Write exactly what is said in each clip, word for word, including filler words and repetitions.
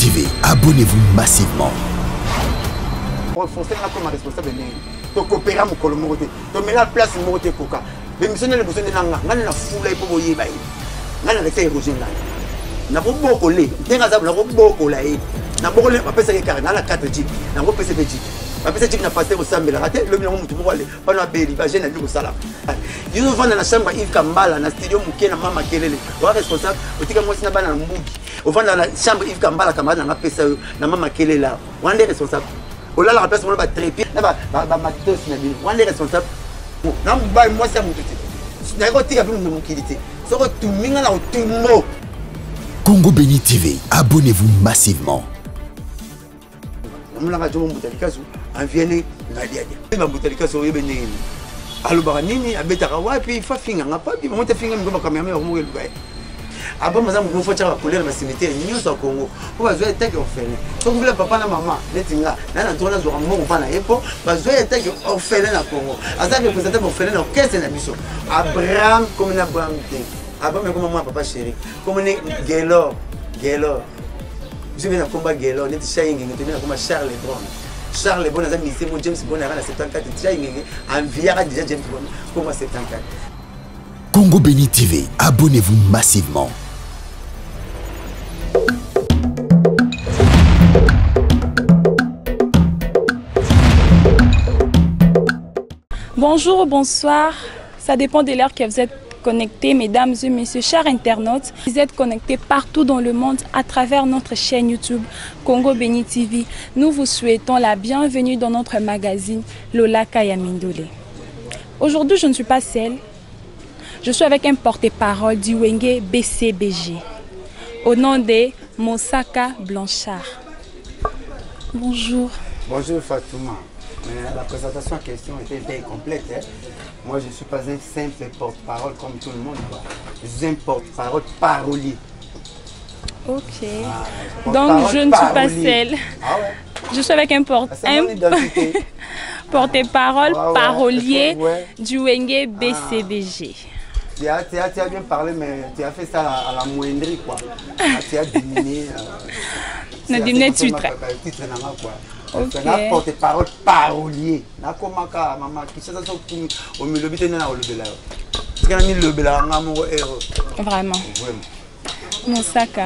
T V, abonnez-vous massivement. Renforcer comme responsable de coopérer mon colombote. De mettre la place mon côté coca. Mais monsieur ne le besoin de l'anga. On a la foule pour voyer bail. On a la terre érosion là. Na ko boko le. Tenga za na ko boko la e. Na boko le papa c'est carré na la quatre jeep. Na ko pese jeep. Papa c'est jeep na passer au sambe la raté le million mutu mo wale. Pas na beli ba jeune na sala. Ils vont dans la chambre Yves Kambala na studio muke na mama kelele. Wa responsable otika moi sina bana mbugi. Au fond dans la chambre Yves Kambala camarade na pesa na mama kelele là. On est responsable. On a la place pour le trépied. Là ba ba matos na bi. On est responsable. Na mba moi ça mutu. Na ko tika bi mu mukilité. So ko tuminga na otumbo. Congo Béni T V, abonnez-vous massivement. On a radio Mbutalikasu, en Vienne, Nadia. Mbutalikasu, il y a des Alubaranini, à Betarawa, puis il faut finir. On n'a pas dit, on a fini comme caméra, on va le faire. Après, madame, vous faites la couleur de la cimetière, nous sommes au Congo. On va jouer un tag orphelin. Si vous voulez papa et maman, les tinga, là, on a un mot, on va aller pour jouer un tag orphelin au Congo. À ça, le président orphelin, qu'est-ce que c'est la mission? Abraham, comme un Abraham. Avant, mais comme maman, papa chéri, comme on est Gaylor, Gaylor. Je viens de combattre Gaylor, on est Chaying, on est comme Charles Lebron. Charles Lebron, on a mis mon James Bond à soixante-quatre, Chaying, en Viara déjà James Bond, comme à soixante-quatre. Congo Béni T V, abonnez-vous massivement. Bonjour, bonsoir, ça dépend de l'heure que vous êtes connectés, mesdames et messieurs, chers internautes. Vous êtes connectés partout dans le monde à travers notre chaîne YouTube Congo Béni T V. Nous vous souhaitons la bienvenue dans notre magazine Lola Kayamindole. Aujourd'hui, je ne suis pas seule. Je suis avec un porte-parole du Wenge B C B G au nom de Mosaka Blanchard. Bonjour. Bonjour Fatouma. Mais la présentation en question était bien complète. Hein? Moi, je ne suis pas un simple porte-parole comme tout le monde. Quoi. Je suis un porte-parole parolier. Ok. Ah, donc, je ne suis pas seule. Ah ouais. Je suis avec un porte un porte-parole ah ouais. parolier ouais. du Wenge B C B G. Ah. Tu, as, tu, as, tu as bien parlé, mais tu as fait ça à la, la moindrie. Quoi. Ah, tu as diminué. Euh, ne diminué titre. Okay. Na porte-parole parolier. Na komaka mama kishasa so kumi o milobite na o lobela. Tikana mi lobela nga mo ero. Vraiment. Vraiment. Mosaka.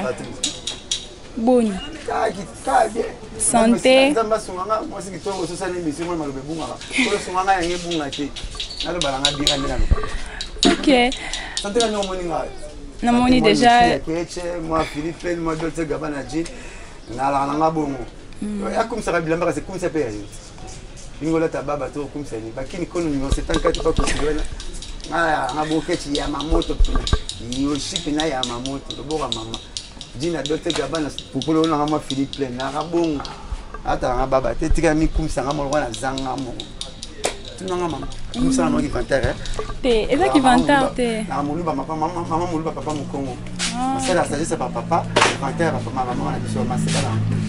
Boni. Ka ki ka bien. Santé. Nzamba sunganga mo siki to so sala émission mo malobe bunga. Ko sunganga yange bunga te. Na lo balanga bika ndena no. OK. Santé na no moni nga. Na moni déjà. Moi Philippe, moi Dolce Gabbana Jean. Na la nga bongo. Ya comme ça rabila mbaka c'est comme ça paye. Bingola tababa to comme ça ni bakini kono ni soixante-quatre pas possible. Ah na boketi ya mamoto tuna. Yo ship na ya mamoto to boka mama. Dina Dolce Gabbana popolo na ma Philippe na rabong. Ata na baba te tika mi comme ça ngamo na zanga mo. Tuna ngama. Comme ça no ki vantar. Te, et ça qui vantar te. Na moluba papa maman maman moluba papa mo Congo. C'est la sagesse papa papa, vantar papa maman na biso ma c'est là.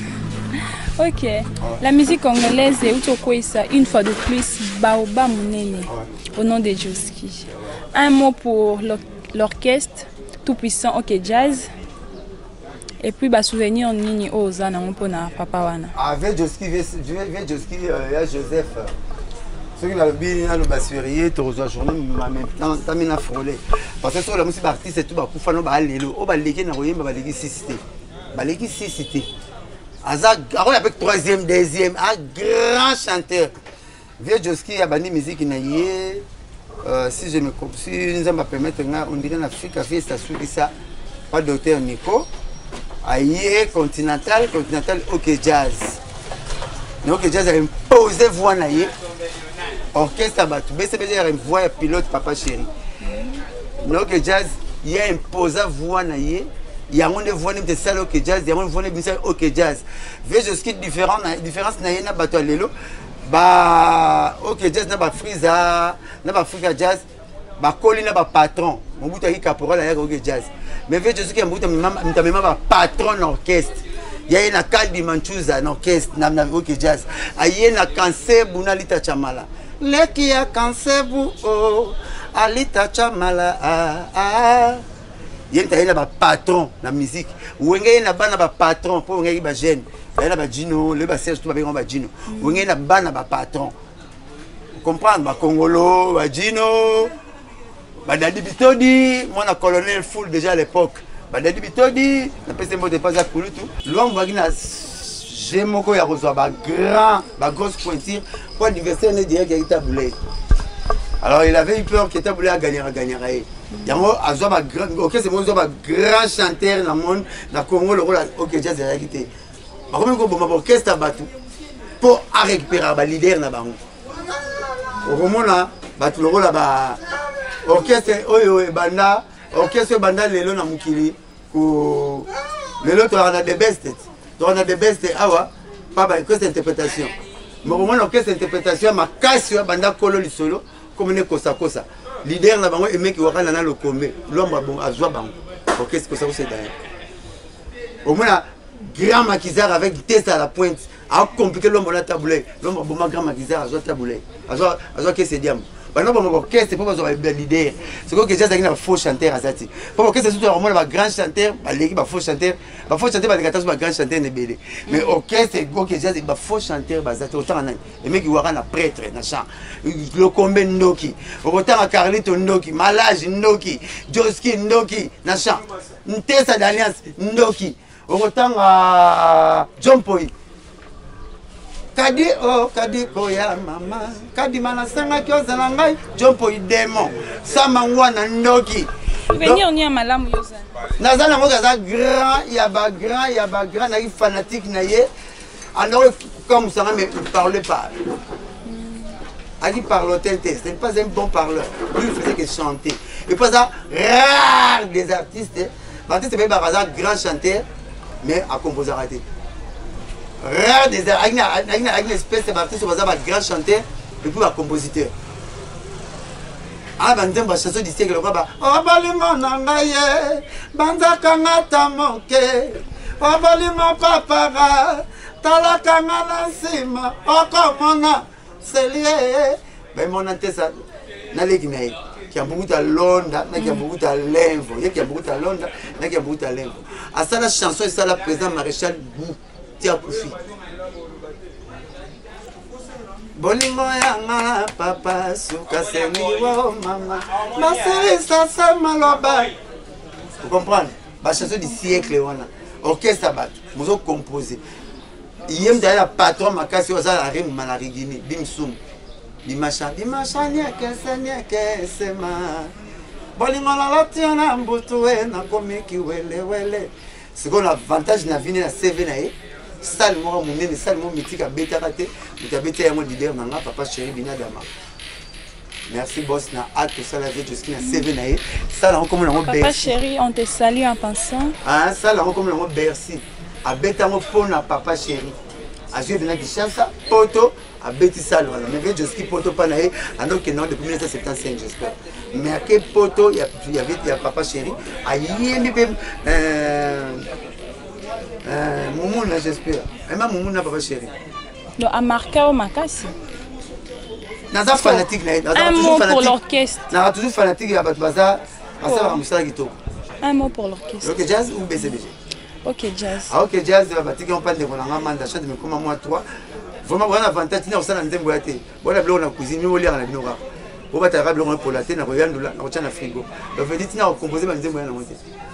Ok. La musique congolaise est une fois de plus Baoba Mounene au nom de Joski. Un mot pour l'orchestre tout puissant OK Jazz. Et puis bah souvenir nini ozana mpona papa wana. Avec Joski, avec Joski il y a Joseph. Ceux qui l'ont bien dans le bassurier, tu reçois journée même temps tamina frôler. Parce que sur la musique artiste tout ba kufa no ba lelo, o ba leki na royemba ba leki sixité. Ba leki sixité. Azak, avec troisième, deuxième, un grand chanteur. Vieux Joski a banni musique naïe. Si je me si nous allons permettre, on dirait en Afrique, à faire ça, pas docteur Nico. Aïe, continental, continental, OK Jazz. OK Jazz a imposé voix naïe. Orchestre à battu. B C B G a une voix pilote papa chéri. OK Jazz, il y a imposé voix naïe. Il y a une voix de salle OK Jazz, il y a une voix de salle OK Jazz. Vieux Joski différent, différence na yena bato lelo. Ba OK Jazz na ba Friza, na ba Frika Jazz, ba Koli na ba patron. Mon bout avec caporal avec OK Jazz. Mais vieux Joski a bout mama ba patron orchestre. Il y a une Kaldi Manchuza en orchestre na OK Jazz. Aye na Kanse Bunalita Chamala. Leki ya Kanse bu o Alita Chamala ah ah. yenta yena ba patron na musique wenge na bana ba patron pour wenge ba jeune yena ba Gino le ba Serge tout ba benga ba Gino wenge na bana ba patron comprendre ba Congolo ba Gino ba Dadi Bitodi mon colonel full déjà à l'époque ba Dadi Bitodi na pese mo de pas à kulutu l'homme va gina j'ai moko ya reçoit ba grand ba grosse pointure pour anniversaire ne direct ya itaboulé. Alors il avait eu peur qu'il était voulu gagner à gagner. Il y a un grand OK c'est mon grand chanteur dans le monde dans le Congo le rôle OK jazz est réalité. Par contre ko bomba orchestre batu pour récupérer ba leader na bango. Au moment là batu le rôle ba orchestre oyo banda orchestre banda lelo na mukili ko lelo to on a des best. To on a des best awa pas ba orchestre interprétation. Mais au moment orchestre interprétation ma casse banda kolo li solo comme ne kosa kosa leader na bango aimé ki wakana na le combe l'homme bon azwa bango OK c'est que ça c'est derrière au moins grand maquisard avec test à la pointe a compliqué l'homme la taboulé l'homme bon grand maquisard azwa taboulé azwa azwa que c'est diam bana bon orchestre pour bazwa ba leader c'est que déjà na faux chanteur azati pour orchestre surtout au moins ba grand chanteur ba l'équipe ba faux chanteur ba faux chanteur ba quatre ba grand chanteur ne belé mais orchestre go que déjà ba faux chanteur bazati autant na aimé ki wakana prêtre na chant le combe ndoki autant à Carlito ndoki Malage ndoki Joski ndoki na chant Ntesa d'Alliance ndoki autant à John Poi Kadi oh kadi koya mama kadi manasanga kyoza na ngai John Poi démon sama ngwana ndoki venir ni malamu yoza nazana ngo kaza grand ya ba grand ya ba grand na fanatique na ye alors comme ça mais il parlait pas. Il parlotait, ce n'est pas un bon parleur. Lui, il faisait que chanter. Et pas ça, rare des artistes. L'artiste, c'est pas un grand chanteur, mais à composer arrêté. Rare des artistes. Il y a une espèce d'artiste, c'est un grand chanteur, et puis un compositeur. Ah, ben, on va chanter du siècle, on va oh, balimo nangaye, banzakanga tamoke, oh, balimo papara, talakanga nasima, oh, komona. C'est lié. Mais mon antessa, n'a les guinées. Qui a beaucoup de Londres, qui a beaucoup de l'envo, qui a beaucoup de Londres, qui a beaucoup de l'envo. À ça, la chanson, c'est la président Maréchal Boutia Koufi. Bolingo yanga, papa, souka, c'est niwo, maman. Ma série, ça, c'est maloba. Vous comprenez? La chanson du siècle, on a. Orchestre, vous avez composé. Il y a un patron makasi oza la rime malarigini bimsum bimacha bimacha nya kesa nya kesema bolingo la lotiana mbutu e na komiki wele wele c'est qu'on avantage na vini na C V na e salle mo munene salle mo mitika beta kate mutabeta yango leader nanga papa chéri binadama merci boss na hâte ça la vie jusqu'à C V na e salle on comme na papa chéri on te salue en pensant ah salle on comme na Bercy a betango pona papa chéri a joué de la Kinshasa poto a beti sale voilà mais veut juste poto panaé alors que non depuis mille neuf cent soixante-quinze j'espère mais à quel poto il y a il y avait il y a papa chéri a yémi même euh euh moumou là j'espère et même moumou n'a papa chéri donc a marqué au makasi naza fanatique un mot pour l'orchestre naza toujours fanatique ya bat baza asa ba musala kitoko un mot pour l'orchestre OK jazz ou B C B G OK jazz. Ah OK jazz va batiki on parle de mon amanda chante mais comme moi toi. Vraiment vraiment avantage ni osana nzembo yate. Bona blo na cuisine mi olia na binora. Bo bata ka blo pour la te na koyandula na kocha frigo. Donc veut dire tina composer ba nzembo ya na monte.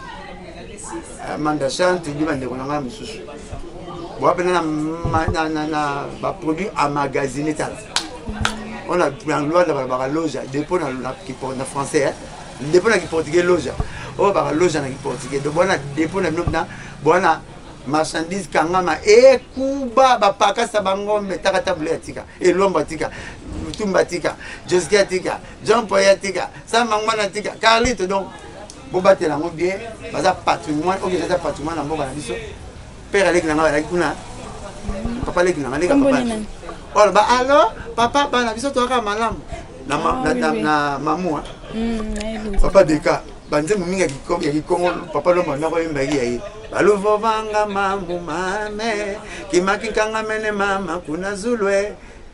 Amanda chante ni bande kona ngam susu. Bo apena na na na ba produit à magasiner ta. On a pris en loi de la loge dépôt na qui pour na français. Dépôt na qui portugais loge. Oh ba loge na qui portugais. Donc bona dépôt na na bona marchandise kangama e kuba bapaka sabangombe takata bule tika e lomba tika tumba tika Joskia tika Jean Poya tika samangwana tika Carlito donc bobate la ngo bien baza patrimoine OK ça patrimoine na mboka na biso père avec na ngala kuna papa avec na ngala papa oh ba alors papa ba na biso to ka malamu na na na mamu papa deka banze muminga kikongo ya kikongo papa lo mwana ko yembaki yayi baluvo vanga mambu mame kimaki kanga mene mama kuna zulwe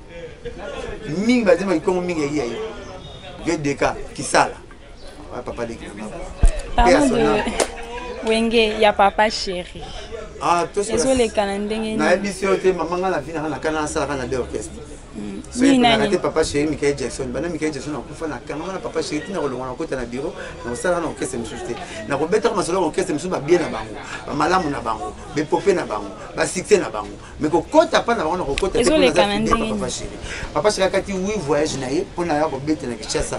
mingi bazema kikongo mingi yayi yayi ge deka kisala papa deka Parlons de Wenge, il y a papa chéri. Ah, tout ça. Ils ont les canadiens. Na émission te maman na vie na kana sala kana de orchestre. Ni nani. Na papa chéri Michael Jackson. Bana Michael Jackson na kufa na kana na papa chéri tina kolonga na kota na bureau. Na sala na orchestre msuste. Na kobeta kama sala orchestre msuste ba bien na bango. Ba malamu na bango. Be popé na bango. Ba succès na bango. Mais ko kota pa na bango na ko kota te na papa chéri. Papa chéri kati oui voyage na ye pona ya ko beta na Kinshasa.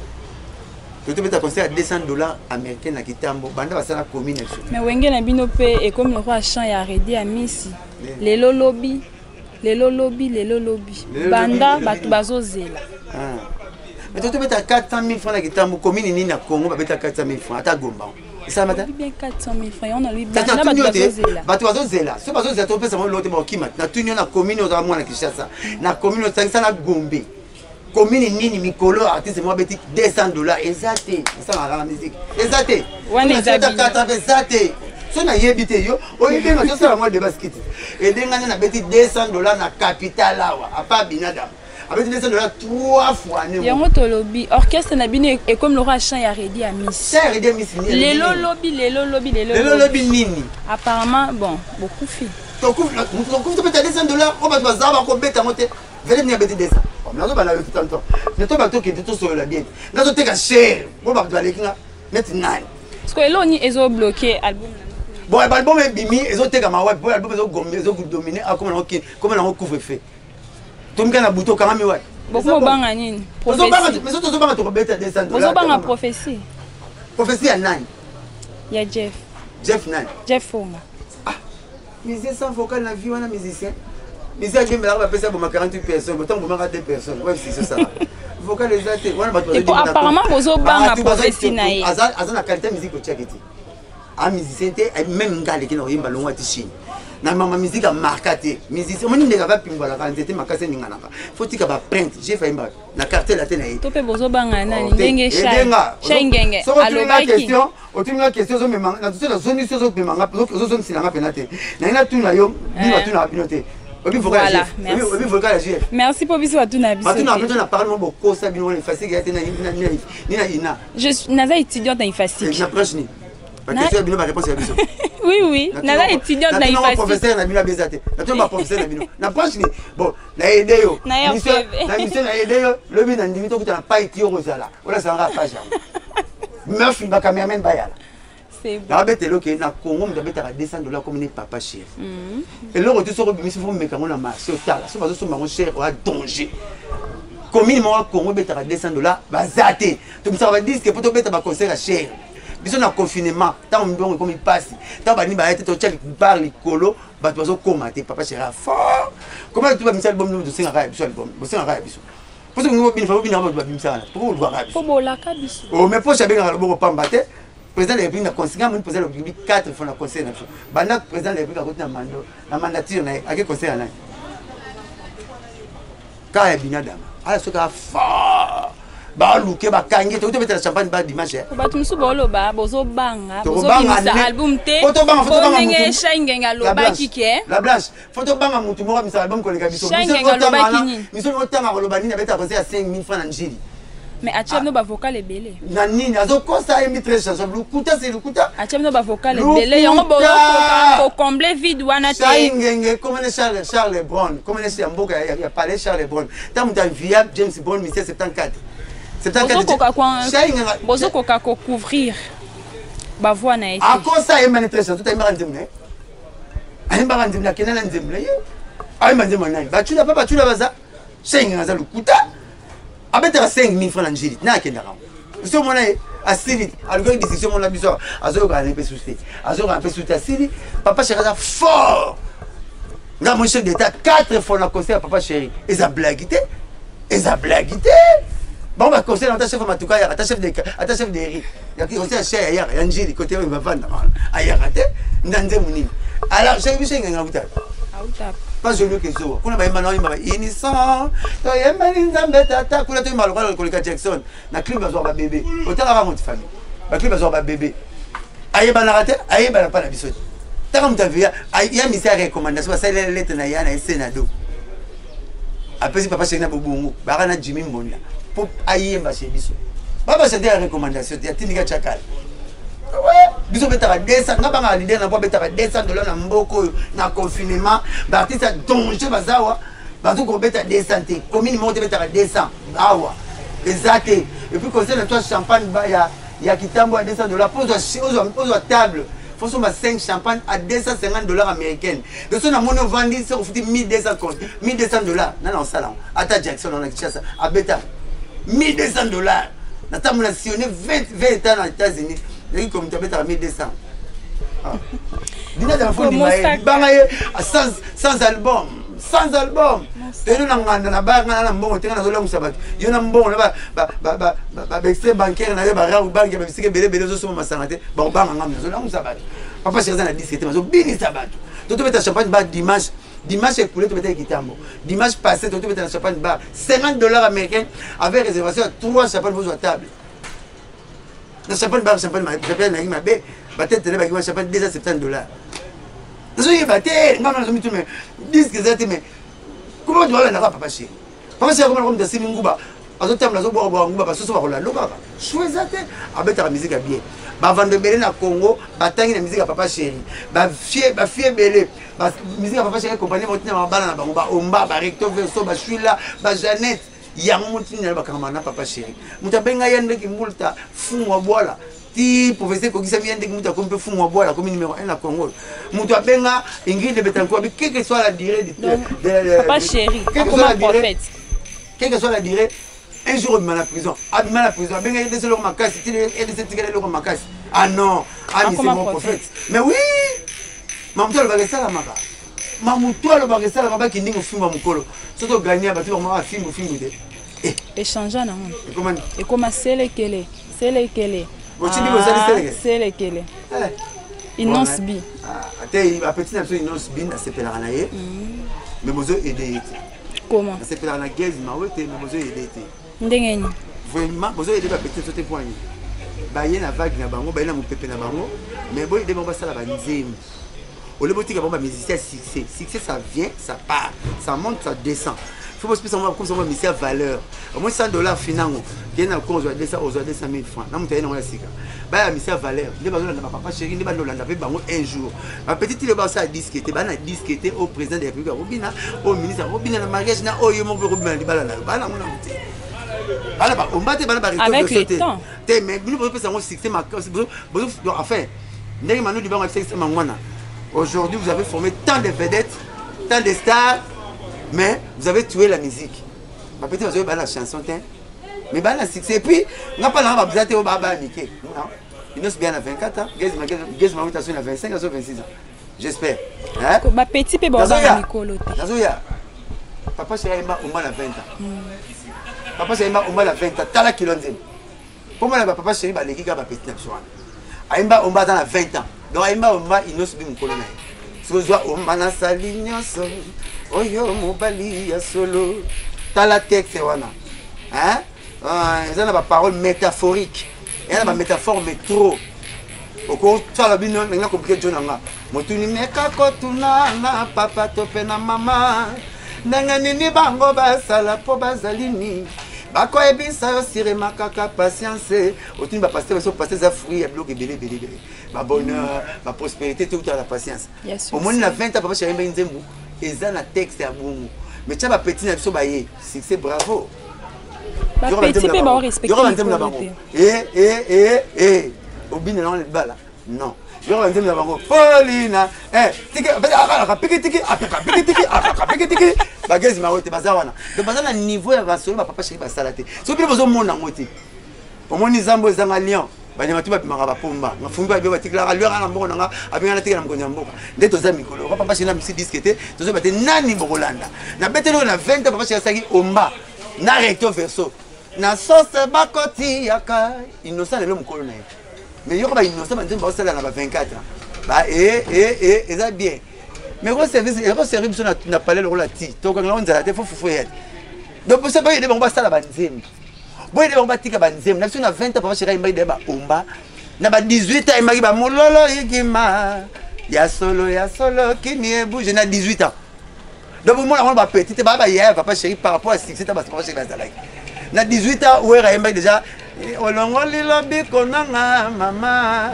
Tu peux conseiller à deux cents dollars américains na Kitambo. Banda basala commune. Mais Wenge na bino pe et comme le roi chant ya arrêté à Messi. Les lolobi, les lolobi, les lolobi. Banda batu bazo zela. Ah. Mais tu peux mettre quatre cent mille francs na Kitambo commune ni na Congo ba beta quatre cent mille francs ata Gomba. Et ça madame? Bien quatre cent mille francs. On a lui banda batu bazo zela. Batu bazo zela. Ce bazo zela tu peux savoir l'autre ba kimat. Na tunyo na commune au mwana Kinshasa. Na commune au cinq cents na Gombe. Commune nini mikolo artiste moi beti deux cents dollars exacté ça na la musique exacté on est exacté so na yebite yo o yebenga to sala moi de basket et denga na beti deux cents dollars na capital awa apa binadam avec deux cents dollars trois fois ne yango to lobby orchestre na bino et comme le roi chant ya ready à Miss c'est ready à Miss les lolobi les lolobi les lolobi nini apparemment bon beaucoup fait to couvre to couvre peut-être deux cents dollars on va bazar ba ko beta monter venez venir beti deux cents nazo bana yo tout temps ne to ba to ki to so la bien nazo te ka cher bo ba to aleki na net nine parce que eloni ezo bloquer album bon album e bimi ezo te ka ma wa album ezo gombe ezo dominer a comme na ok comme na couvre fait to mka na buto kama mi wa beaucoup mo banga nini prophétie mais so to so banga to ko beta deux cents dollars zo banga prophétie prophétie à nine ya Jeff Jeff nine Jeff Fonga ah musicien sans vocal na vie wana musicien mais ça j'ai là passer pour quarante personnes autant pour deux personnes ouais c'est ça vocal les athées voilà apparemment bozo banga prophétie na ye azan azan la qualité musique au tchaketi a musicien même ngale qui na yimba longwa tishini na mama musique a marqué musicien moni ndeka va pimba la quantité makase ningana faut tika ba print j'ai fait imba na carte la tena ye to pe bozo banga nani ndenge shay shay ngenge alobaki question otunga question zo memanga na tout ça zoni zo memanga zo zo silanga penate na ina tuna yo ni ba tuna binote. Voilà, merci. Merci pour bisous à tout nabi. Je suis naza étudiante en facile. Oui oui, naza étudiante en facile. Professeur na bino bezate. Na to ba professeur na bino. Na proche ni. Bon, na aider yo. Na mission na aider yo. Le bi na ndimi to kuta na pa itio rozala. Ola sanga page. Meuf ba cameraman ba yala. C'est bon. La bête est là que na Congo me bête à deux cents dollars comme n'est papa cher. Et là on te sort bimisi faut me kamo na marché au tala. So bazo so mango cher au danger. Commune mo Congo bête à deux cents dollars bazate. To me ça va dire que pour to bête ba concert à cher. Biso na confinement, tant on bon comme il passe. Tant ba ni ba été to check bar likolo, ba to bazo commenter papa cher fort. Comment tu vas me album nous de cinq arabe biso album. Bo cinq arabe biso. Parce que nous bin fa bin ba bimisa. Pour le voir arabe. Pour bolaka biso. Oh mais pour chaber ngalo bo pambate. Président de la République a conseillé, le président de la République quatre fois le conseil. Pendant le président de la République a continué la mandature, à quel conseil il y a? Quand il y a Binadam, alors ce qu'il y a fort, bah louké, bah kangé, tu veux mettre la champagne bah dimanche. Bah tu me souviens le bah, bozo banga, bozo bimisa album te. Photo banga, photo banga. Nenge shangenga lo ba kike. La blanche. Photo banga mutu mo misa album ko le kabiso. Shangenga lo ba kini. Miso mo tanga ko lo ba ni na beta conseil à cinq mille francs en Nigeria. Mais Atiam no ba vocal est belé. Nani nazo kosa emi très chanson. Lukuta c'est lukuta. Atiam no ba vocal est belé. Yango bozo ko combler vide wana te. Shangenge comme les Charles Charles Brown, comme les Mboka il y a parlé Charles Brown. Tant dans via James Brown mille sept cent soixante-quatre. soixante-quatre. Bozo ko ka ko couvrir. Ba voix na été. A kosa emi très chanson. Tout est marandimne. Ayi marandimne kenana ndimle. Ayi mandimne nani. Ba tu la pas ba tu la baza. Shangenge naza lukuta. Abeta cinq mille francs en Nigeria. Na kenda ka. So mona asili, algo décision mona biso. Azo ga un peu souci. Azo ga un peu souci asili. Papa chéri ça fort. Na mon chef d'état quatre fois na conseil à papa chéri. Et ça blaguité. Et ça blaguité. Bon ba conseil na ta chef matuka ya ta chef de ta chef de riz. Ya ki conseil chéri ya ya Nigeria côté va vendre. Aya raté. Ndanze munini. Alors j'ai vu c'est nganga buta. Auta. Pas joli que ça. Kuna ba imana imba innocent. To yemba nzambe tata kuna to imalo kwa kolika Jackson. Na clip bazo ba bébé. Otala ba mon famille. Ba clip bazo ba bébé. Aye ba na raté, aye ba na pas na biso. Taka mtavia, ya misi ya recommandation ba sale lettre na ya na senado. Après si papa chéri na bobongo, ba kana Jimmy Mbonda. Pour aye ba chez biso. Baba c'est des recommandations, ya tindika chakala. biso betaka deux cents nga banga leader na po betaka deux cents dollars na mboko na confinement ba artiste danger bazawa bazo ko beta deux cents te commune monte betaka deux cents awa exact et puis concerne toi champagne ba ya ya kitambo à deux cents dollars pose pose pose table faut sur ma cinq champagne à deux cent cinquante dollars américaines de son amono vendi c'est foutu mille deux cents compte mille deux cents dollars na na salon ata Jackson on a ça à beta mille deux cents dollars na tamu na sionné vingt vingt ans aux États-Unis et comme tu beta mille deux cents ah dina da fond di bangaye sans sans album sans album tenu na nganda na ba ngana na mbongo tenga na zola musabatu yo na mbongo na ba ba ba ba ba extrait bancaire na ba ra banque ba bisike bele bele zo so masangate ba ba ngam na zola musabatu papa chéri na disque te mazo bini sabatu to to beta champagne ba dimanche dimanche écoulé to beta kitambo dimanche passé to to beta champagne ba cinquante dollars américains avec réservation à trois champagne vos à table na champagne ba champagne ma champagne na ma be ba tête tele ba ki champagne deux cent soixante-dix dollars zo y bater ngam na zo mitu mais disque zate mais comment tu vas là papa chéri papa chéri comment comme de siminguba azo tamla zo bo bo nguba ba so so ba ko la lo baba choisate abeta la musique bien ba vendre belé na Congo ba tangi na musique papa chéri ba fie ba fie belé ba musique papa chéri compagnie motina ma bala na bango ba omba ba recto verso ba chwila ba Jeannette yango motina ba kamana papa chéri mutabenga yende ki multa fungwa bola ti professeur kokisa bien de muta kompe fungwa bola comme numéro un na Congo muta benga Ingrid Betancourt bi quelle que soit la durée de papa chéri comme un prophète quelle que soit la durée un jour il m'a la prison il m'a la prison benga il est ma casse il est c'est le ma casse ah non ah mais c'est mon prophète mais oui mamuto le bagesa la maka mamuto le bagesa la maka qui ndingo fimba mukolo soto gagner ba tu ma fimbo fimbo de eh échanger na comment et comment c'est lequel c'est lequel c'est lequel Innocent bi ate ba petit na so Innocent bi na sepela na ye mais mozo aider comment na sepela na guez ma wote mais mozo aider te ndenge ni vraiment mozo aider ba petit sote poigné ba ye na vague na bango ba ye na mupepe na bango mais boy aider ba sala ba nzemi au lieu de ba musicien succès succès ça vient ça part ça monte ça descend faut pas se penser comme ça on musicien valeur au moins cent dollars finango bien na cause deux cents aux deux cent mille francs na mutaye na ngala sika ba ya musicien valeur ne ba na papa chéri ne ba lolanda pe bango un jour ma petite il ba ça disque était ba na disque était au président de la République Robina au ministre Robina na mariage na oyo mo Robina li bala na ba na mona muté bala ba on bate bala ba avec le temps te mais nous peut penser on succès ma enfin ndenge manu di bango succès mangwana aujourd'hui vous avez formé tant de vedettes tant de stars mais vous avez tué la musique. Ma petite, vous avez la chanson, mais bah la succès. Et puis, on n'a pas la besoin de vous niquer. Non, il nous bien à vingt-quatre ans. Gaz ma mutation à vingt-cinq à vingt-six ans. J'espère. Hein? Ma petite, c'est bon, Nicolo. Nazoya. Papa, c'est au moins à vingt ans. Papa, c'est au moins à vingt ans. T'as la kilonzine. Pour moi, papa, c'est les gars, ma petite, Aïmba, on va dans la vingt ans. Donc, Aïmba, on va, il nous subit mon colonel. Si vous avez un salignon, oyo mobali ya solo tala texte wana hein ils ont la parole métaphorique et la métaphore mais trop oko tala bino nga compliqué jonanga motuni meka kotuna na papa tope na mama ndanga nini bango basala po bazalini bako ebisa yo sirema kaka patience otuni ba pasteur so pasteur za fruit ya bloc ebele ebele ebele ba bonheur ba prospérité tout à la patience au moins na vingt ans papa chéri mbe nzembu eza na texte ya bongo mais tia ba petit na biso ba ye succès bravo ba petit pe ba respecter eh eh eh eh obine na le bala non yo ba nzembu na bango Paulina eh tiki aka piki tiki aka piki tiki aka piki tiki ba gezi ma wote baza wana de baza na niveau ya basolo ba papa chéri ba salate so bi bozo mona ngoti omoni zambo ezanga lion banyama tu bapimaka bapomba ngafumbi babe batikilaka lwera na mboko nanga abengana tikela mokonzi ya mboka nde toza mikolo papa chéri na misi disque te tozo bate nani bokolanda na betelo na vingt ans papa chéri asaki omba na recto verso na sauce bakoti yaka innocent lelo mokolo na ye mais yoko ba innocent banzembe baosala na ba vingt-quatre ans ba eh eh eh eza bien mais gros service gros service biso na palais lokola ti tokanga onzala te fo fufu yete donc pour ça ba yede bango basala banzembe boye de batika banzem na biso na vingt ans papa chéri imba ba omba na ba dix-huit ans imaki ba mololo yikima ya solo ya solo kini e bouge na dix-huit ans donc moi on ba petite ba ba ya papa chéri par rapport à succès ta papa chéri bazalaki na dix-huit ans ouais imba déjà olongoli lobi konanga mama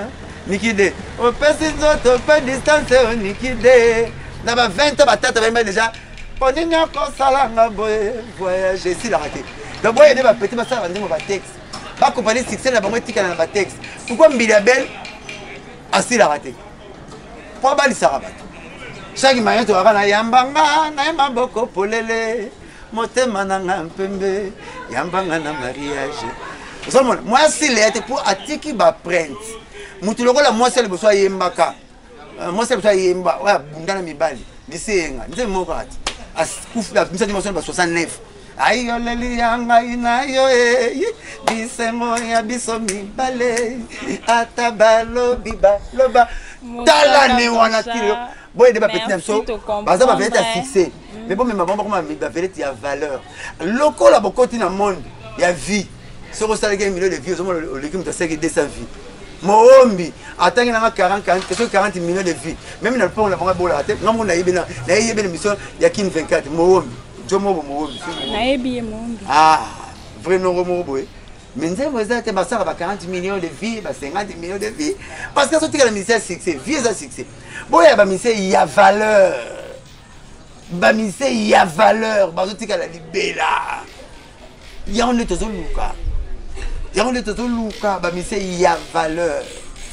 Nikide. Au petit autre, peu distance, Nikide. Dans ma vingt ans, ma tête avait déjà. On est encore salanga boy, voyager, si la raté. Donc, il y a des petits massas à vendre mon texte. Pas compagnie succès, la banque tika dans ma texte. Pourquoi Mbilabel a si la raté? Pourquoi Bali Sarabat? Chaque matin, tu vas na yambanga, na yamboko polele. Motema nanga mpembe, yambanga na mariage. Moi, si les pour attiquer ma print. Moutuloko la moi, c'est le besoin yembaka. Moi, c'est le besoin yemba. Ouais, bundana mi bali. Disenga, disenga mokat. As kouf la mise dimension ba soixante-neuf. Ayo leli yanga inayo eh. Disengo ya biso mi bale. Atabalo biba loba. Tala ne wana tiro. Boy de ba petit amso. Baza ba vérité à succès. Mais bon mais maman comment ba vérité a valeur. Loko la bokoti na monde, il y a vie. Ce que ça les millions de vies, au légume de cinq deux cents vies. Moombi, attends, il y a quarante, quarante millions de vies. Même dans le pont, on a pas beau la tête. Non, on a eu bien, il y a eu bien mission, il y a qu'une vingt-quatre. Moombi, Jomo Moombi. Ah, vrai non Moombi. Mais nous avons dit que ça va quarante millions de vies, cinquante millions de vies. Parce que c'est un ministère succès, vie est un succès. Bon, il y a un ministère, il y a valeur. Un ministère, il y a valeur. Parce que la libéla. Il y a un état de Lucas. Il y a un état de Lucas, il y a valeur.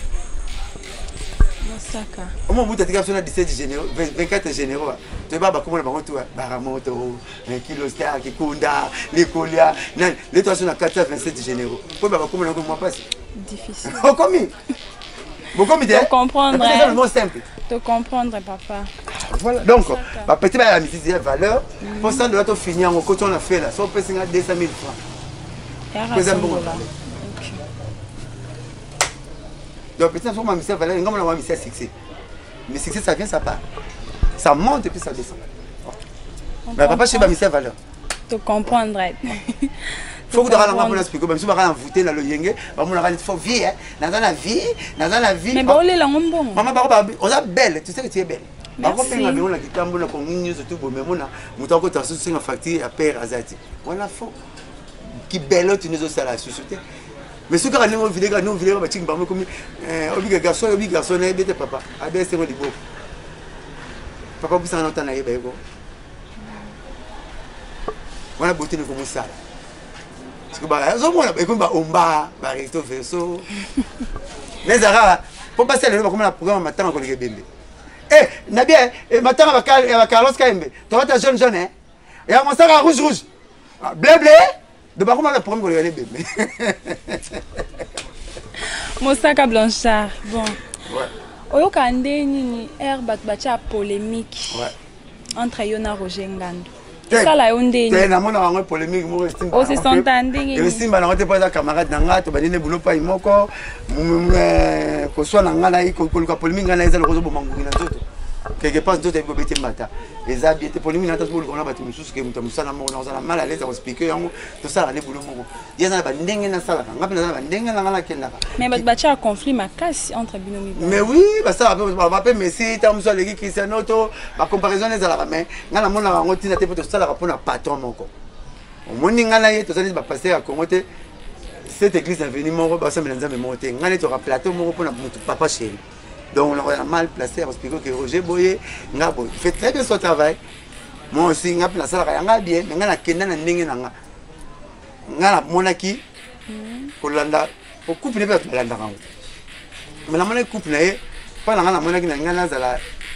Mosaka. Au moment où tu as dit dix-sept généraux, vingt-quatre généraux, tu vas voir comment on va voir Baramoto, Kilostar, Kikunda, Nicolia, les trois sont à quatre cent vingt-sept généraux. Tu vas voir comment on va passer. Difficile. Oh, comment? Beaucoup de comprendre. C'est le mot simple. De comprendre, papa. Voilà. Donc, petit peu la musique, il y a valeur. Pour ça, de là, tu finis en côté, on a fait là. Soit on peut signer deux cent mille francs. Donc, petit peu, ma mission valeur, il y a une mission succès. Mais succès, ça vient, ça part. Ça monte et puis ça descend. Mais papa, je sais pas mission valeur. De comprendre. Faut que tu aies un expliquer, même si tu as voté dans le yenge, il faut vivre, dans la vie, dans la vie. Mais bon, les langues bon. Maman, on est belle, tu sais que tu es belle. Merci. On a dit que tu as une surtout pour mes mona, mutant que tu as soutenu une facture à père Azati. Voilà faux. Qui belle tu nous as la société. Mais ce que nous avons vu, nous avons vu, nous avons vu, comme obliga garçon, obliga garçon, et bien papa, à bien c'est mon niveau. Papa, vous en entendez naïe, ben voilà beauté de comme ça. Parce que bah, zo mona ba komba omba, ba recto verso. Les arabes, pour passer le comme la programme matin ko bembe. Eh, na bien, matin ba ba Carlos Kaembe. Toi ta jeune jeune hein. Et à mon ça rouge rouge. Blé blé, de ba comment le programme ko bembe. Mosaka Blanchard. Bon. Ouais. Oyo kande nini air bat bacha polémique. Ouais. Entre Yona Roger Ngando. Ça là on dit. Tu na mona ngwe polémique mo estime. O se sont tanding. Et estime ba na ngote pas camarade na nga to ba dine boulot pa imoko. Ko so na nga na iko ko ka polémique na eza lokozo bo mangu na zoto. Quelque part zoto eko bete mbata. Eza bien te polémique na ta boulot na ba te mususu ke muta musana mo na za mal à l'aise à expliquer yango to ça na boulot moko. Yeza ba ndenge na sala nga pe na ba ndenge na nga na kenda. Mais bat bacha conflit makasi entre binomi. Mais oui, bah ça va pas Messi, tam so leki Cristiano to ba comparaison les ala mais nga na mona ngo tina te poto sala ka pona patron moko. Au moni nga na ye to sali ba passer à Congo te cette église est venue moko ba ça me nzambe monter nga ne to ka plateau moko pona papa chéri. Donc on a mal placé parce que Roger Boye nga bo fait très bien son travail. Moi aussi nga place la nga bien nga na kenda na ndenge na nga. Nga na monaki ko landa ko couple ne pas landa nga. Mais la monnaie couple na ye pas na nga na monaki na nga na za la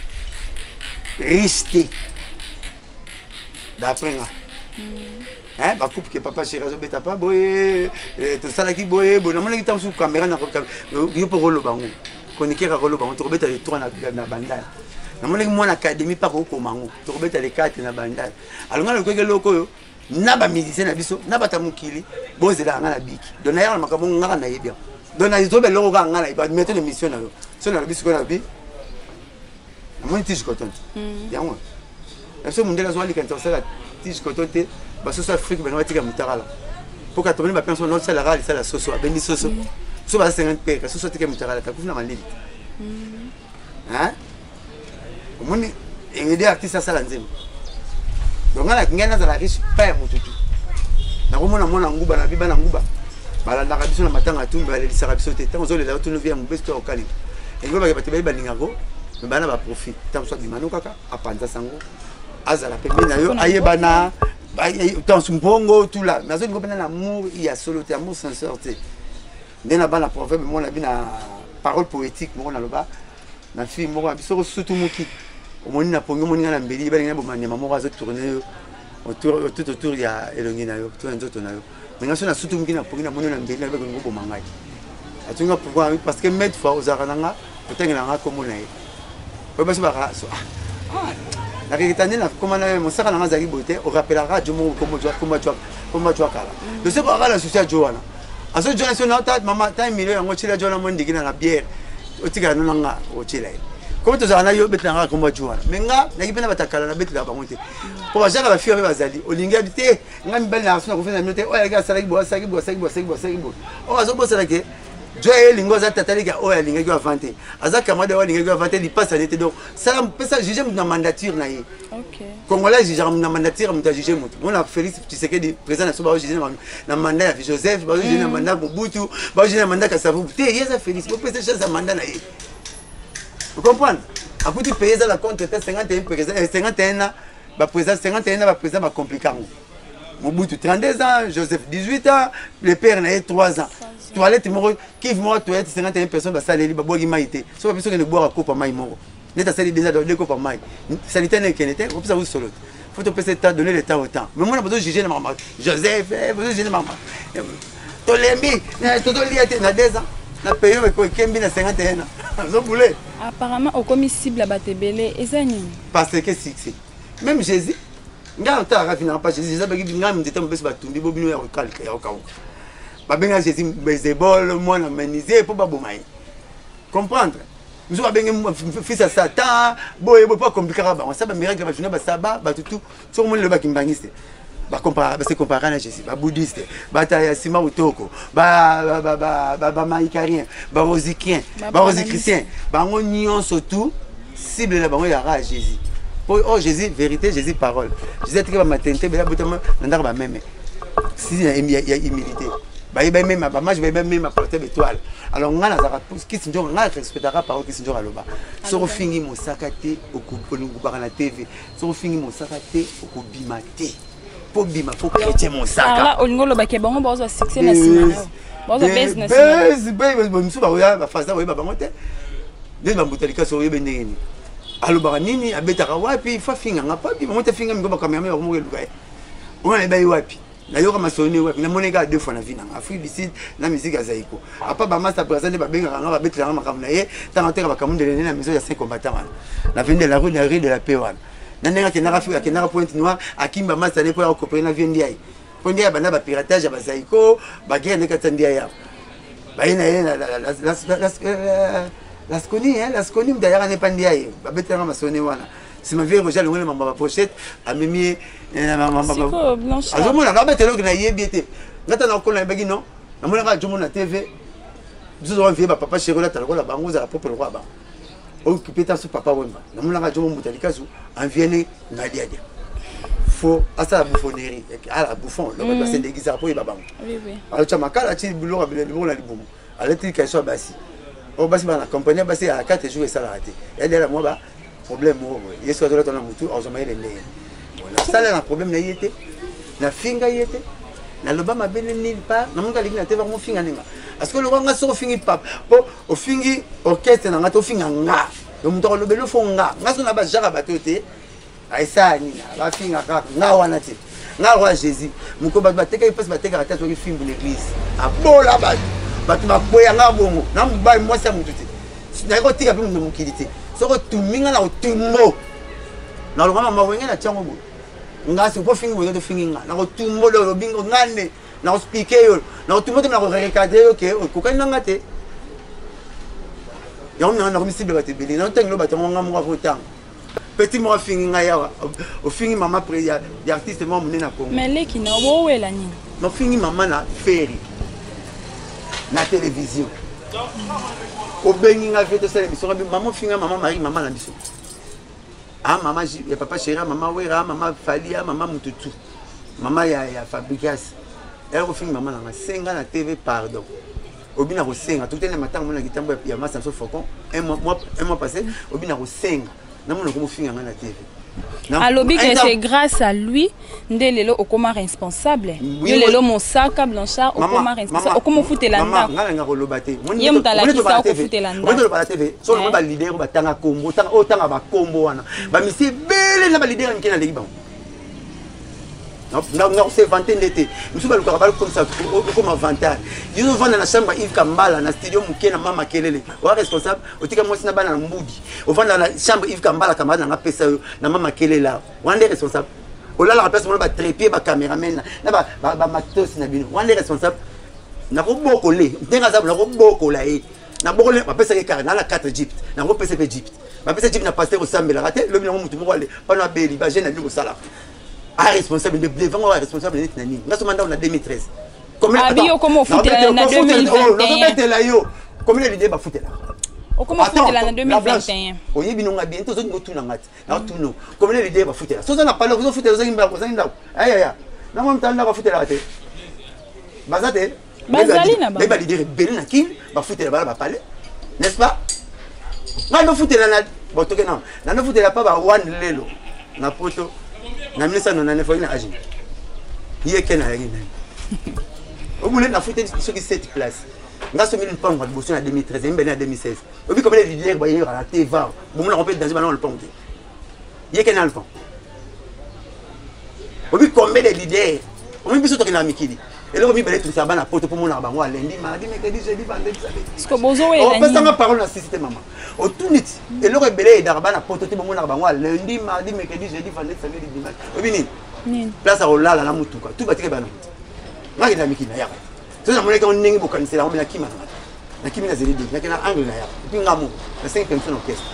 riche d'après nga. Hein ba couple que papa chéri zo beta pas boye to sala ki boye bo na monaki tam sous caméra na ko yo pour le bango. Connecter à Rolo, on trouve les trois na bandal. Na moni mo na académie pas ko mango. To robeta les quatre na bandal. Alors ngala ko loko na ba musicien na biso, na bata mukili, bozela ngala biki. Dona yala makabo ngala na yebia. Dona izo be loko ngala iba mettre une mission na yo. So na biso ko na bi. Moni tige cotonte. Yango. Eso mundela zo ali kan tosala tige cotonte, ba so sa Afrique be na tika mutakala. Pour ka tomber ba pension non sala rali sala soso, beni soso. So ba cinquante peka so so tike mutara ta kufuna malili hein omoni engedi artiste sala nzema donc ngana ngena za la riche pa mututu na komona mona nguba na biba na nguba balandaka biso na matanga tu balelisaka biso te ntango ozolela tunu via mobesi to okali engo bake bato bayi balingako me bana baprofite ntango so abimano kaka apanza sango azala pembeni na yo ayebana dans mbongo tula mais azolingo mpena na amour ya solo te amour sincère te nde na bana proverbe moko na bi na parole poétique moko naloba na fille moko na biso kosutumuki omoni na pongi omoni nga na mbeli balingi na bomanyama moko azotourne yo tout autour ya elongi na yo to ya nzoto na yo mais nga so na sutumuki na pongi na moni na mbeli na bekolingo boma ngai atunga pourquoi parce que maître fois ozalaka na nga otengela nga kombo na ye oyo basi baka na kekitani na koma na mosaka na nga azali bote orapelaka jo moko kombo jwa kala dose baka na susi ya jo wana aso jo na so na ta mama ta emilio yango otyela jo na mo ndiki na na biere otikala no na nga otyela ye comme tozalaka na yo obetela nga kombo jwa wana mais nga naki mpe na batakala na betelaka bango te po bajaka bafille mpe bazali olingi abi te nga mibali na aso na kofina bino te oyo alaki asalaki boye asalaki boye asalaki boye asalaki boye asalaki boye oyo azobosalaki jo elingo aza tatalika oyo alingaki avant te aza camarade oyo alingaki avant te lipasa nete donc sala mpesa juge moto na mandature na ye congolais jugeaka moto na mandature moto ajuge moto mona Félix Tshisekedi président na so baojuge na mandat ya Joseph baojuge na mandat Mobutu baojuge na mandat Kasavubu te ye eza Félix bopesa chance ya mandat na ye vous comprenez akuti paye eza la compte te cinquante et un président cinquante et un ans baprésident cinquante et un ans baprésident bacomplikango Mobutu trente-deux ans, Joseph dix-huit ans, le père n'a eu trois ans. Toilette moro, qui vont toilette cinquante et un personnes va saler li babogi maïté. So pas personne ne boire coupe maï moro. Neta sali déjà de coupe maï. Sanitaire n'est qu'un était, on peut ça vous solo. Faut te passer temps donner le temps au temps. Mais moi on a besoin de juger na maman. Joseph, besoin de juger na maman. Tolembi, na toto liate na deux ans. Na paye ko kembi na cinquante et un ans. Zo boulé. Apparemment au commis cible à Batebele et ça ni. Parce que succès. Même Jésus nga ntaka finira pas Jésus ça baki nga mdeta mbesi batumbi bobino ya kalka ya okawo babenga Jésus bezebol mwana maniser po babomai comprendre nous va benga fils à Satan boye bo pas compliquer ba ça ba miracle ba journée ba saba ba tutu so mo le baki mbangiste ba compara ba se comparer na Jésus ba bouddhiste ba ta ya sima utoko ba ba ba ba ba maïkarien ba rosicien ba rosichristien ba ngonion surtout cible la bango ya ra Jésus. Oh Jésus, vérité, Jésus, parole. Jésus, tu vas m'attenter, mais là, tu vas me même. Si il y a humilité, bah, il va même, moi, je vais même m'apporter l'étoile. Alors, on a la qui s'en joue, on a respecté la parole qui s'en joue à l'oba. Sur fini mon sacate, au coup, pour nous voir la T V. Sur fini mon sacate, au coup, bimate. Pour bima, pour chrétien mon sac. Là, on a le baquet, bon, bon, ça succès na simana. Bon, ça business. Buzz, buzz, bon, nous, bah, oui, bah, face à oui, bah, bah, monter. Dès ma bouteille, ça aurait bien négé. Alors nini abetaka wapi fa finga ngapa bi monte finga mgoba kamera yo mo lukai ona ebai wapi na yo kama soni wapi na moneka deux fois na vie na Afrique du Sud na musique azaiko apa ba master président ba benga nga ba betela makamu na ye tanga teka ba kamunde na maison ya cinq combattants na vende de la rue de la rue de la Péwan na nenga ke na Afrique ke na Pointe Noire akimba master ne ko ya kopena vie ndiai pondi ya bana ba piratage ba zaiko ba guerre ne katandia ya ba ina ina la Las Coni, hein, Las Coni, d'ailleurs, n'est pas ndiaye. Babetera ma sonné wana. Si ma vieille Roger le ma ma pochette, a mimi ma ma ma. Siko Blanchard. Azo mona na betelo na yebité. Ngata na kola bagi non. Na mona ka jomo na T V. Biso zo vie ba papa chéri la tala ko la bango za la propre roi ba. Occupé ta su papa wemba. Na mona ka jomo mutalika zu en vienne na dia dia. Faut à ça la bouffonnerie. À la bouffon, le ba se déguiser pour y babango. Oui oui. Alors tu makala ti bulo ka bele bon la libumu. Ale ti ka so basi. Oh basi ba na compagnie basi à quatre jours et ça l'a raté. Et là moi ba problème moi il soit là dans la moto on jamais les nez. Voilà ça là un problème na yete. Na finga yete. Na loba ma bene ni pas na munga lingi na te ba mo finga ninga. Parce que le roi so fingi pap. Po o fingi orchestre na ngato finga nga. Le muto lo belo fonga. Ngaso na ba jara batote. Ai ça ni na ba finga ka nga wana ti. Nga roi Jésus. Muko ba bateka ipasse bateka ata so ki fimbu l'église. A bola ba batu bakoya nga bongo na mbai mwasi ya mutu te na ko tika pe mu mukilité soko tuminga na otumbo na longama mawenge na tyango bo nga se po fingi bo to fingi nga na ko tumbo lo bingo ngane na ko speaker yo na ko tumbo te na ko recader yo ke ko kan nga te ya on na ko misible batebeli na tengelo batango nga mo votant petit mo fingi nga ya o fingi mama pre ya artiste mo munena Congo mais leki na bo wela nini no fingi mama na ferry na télévision au bengi nga fait ça l'émission maman finga maman Marie maman la biso ah maman ya papa chéri maman wera maman falia maman mututu maman ya ya Fabricas elle refait maman na senga na T V pardon obina ko senga tout tena matanga mona kitambo ya massa so focon un mois un mois passé obina ko senga na mona ko mo finga na T V. Alobi que c'est grâce à lui ndelelo okoma responsable. Yo lelo mosaka Blanchard okoma responsable. Okoma futela ndako. Ngala ngako lobate. Ye mutala kisa ko futela ndako. Moto ba T V. So ba leader ba tanga kombo, tanga o tanga ba kombo wana. Ba misi bele na ba leader nkena leki ba. Non non c'est vanté l'été. Nous sommes le carabal comme ça comme avantage. Ils nous vendent dans la chambre Yves Kambala dans studio Mukena Mama Kelele. O responsable, o tika moi sina bana mbudi. O vend dans la chambre Yves Kambala Kambala na pesa na Mama Kelele là. On est responsable. O là la place mo ba trépied ba caméraman na ba ba matos na bino. On est responsable. Na ko boko le. Ndenga za na ko boko la e. Na boko le ba pesa ke car na la quatre Egypte. Na ko pesa pe Egypte. Ba pesa Egypte na pasteur au Sambela raté le bino mutu mo le. Pas na beli ba jeune na bino sala. Ah, responsable de devant responsable de nani. Nga so mandat on a deux mille treize. Comme ah bio comment fouter na deux mille vingt et un. Là yo. Comme les idées ba fouter là. O comment fouter là na deux mille vingt et un. O yebi nonga bientôt zo ngotu na ngati. Na tuno. Comme les idées ba fouter là. So ça na pas là vous fouter zo ngimba ko zanga. Aïe aïe. Na mo mtanda ba fouter là te. Bazate. Bazali na ba. Mais ba l'idée belle na kin ba fouter là ba parler. N'est-ce pas? Na no fouter là na bon to que non. Na no fouter là pas ba one lelo. Na poto. Na mille neuf cent quatre-vingt-neuf na agi. Yé kena yagi na. Au bout na fouté ce qui cette place. Nga so mille pound bosso na deux mille treize, mbene na deux mille seize. Obi comme les leaders ba yera la T V. Bon na rompé dans le ballon le pont. Yé kena le pont. Obi comme les leaders. Obi biso to kena mikili. Et là obi bele tout ça ba na poto pour mon bango lundi, mardi, mercredi, jeudi, vendredi, samedi. Est-ce que bozo est là? On passe ma parole na système maman. Au tout nit. Et là rebelle d'arba na poto te mon bango lundi, mardi, mercredi, jeudi, vendredi, samedi, dimanche. Obi ni. Ni. Place à olala na mutuka. Tout ba tike ba na. Ngai na mikili na ya. So na moneka on ningi bokanisi la on na kima na. Na kimi na zeli na kena angle na ya. Puis ngamo. Na cinq personnes orchestre.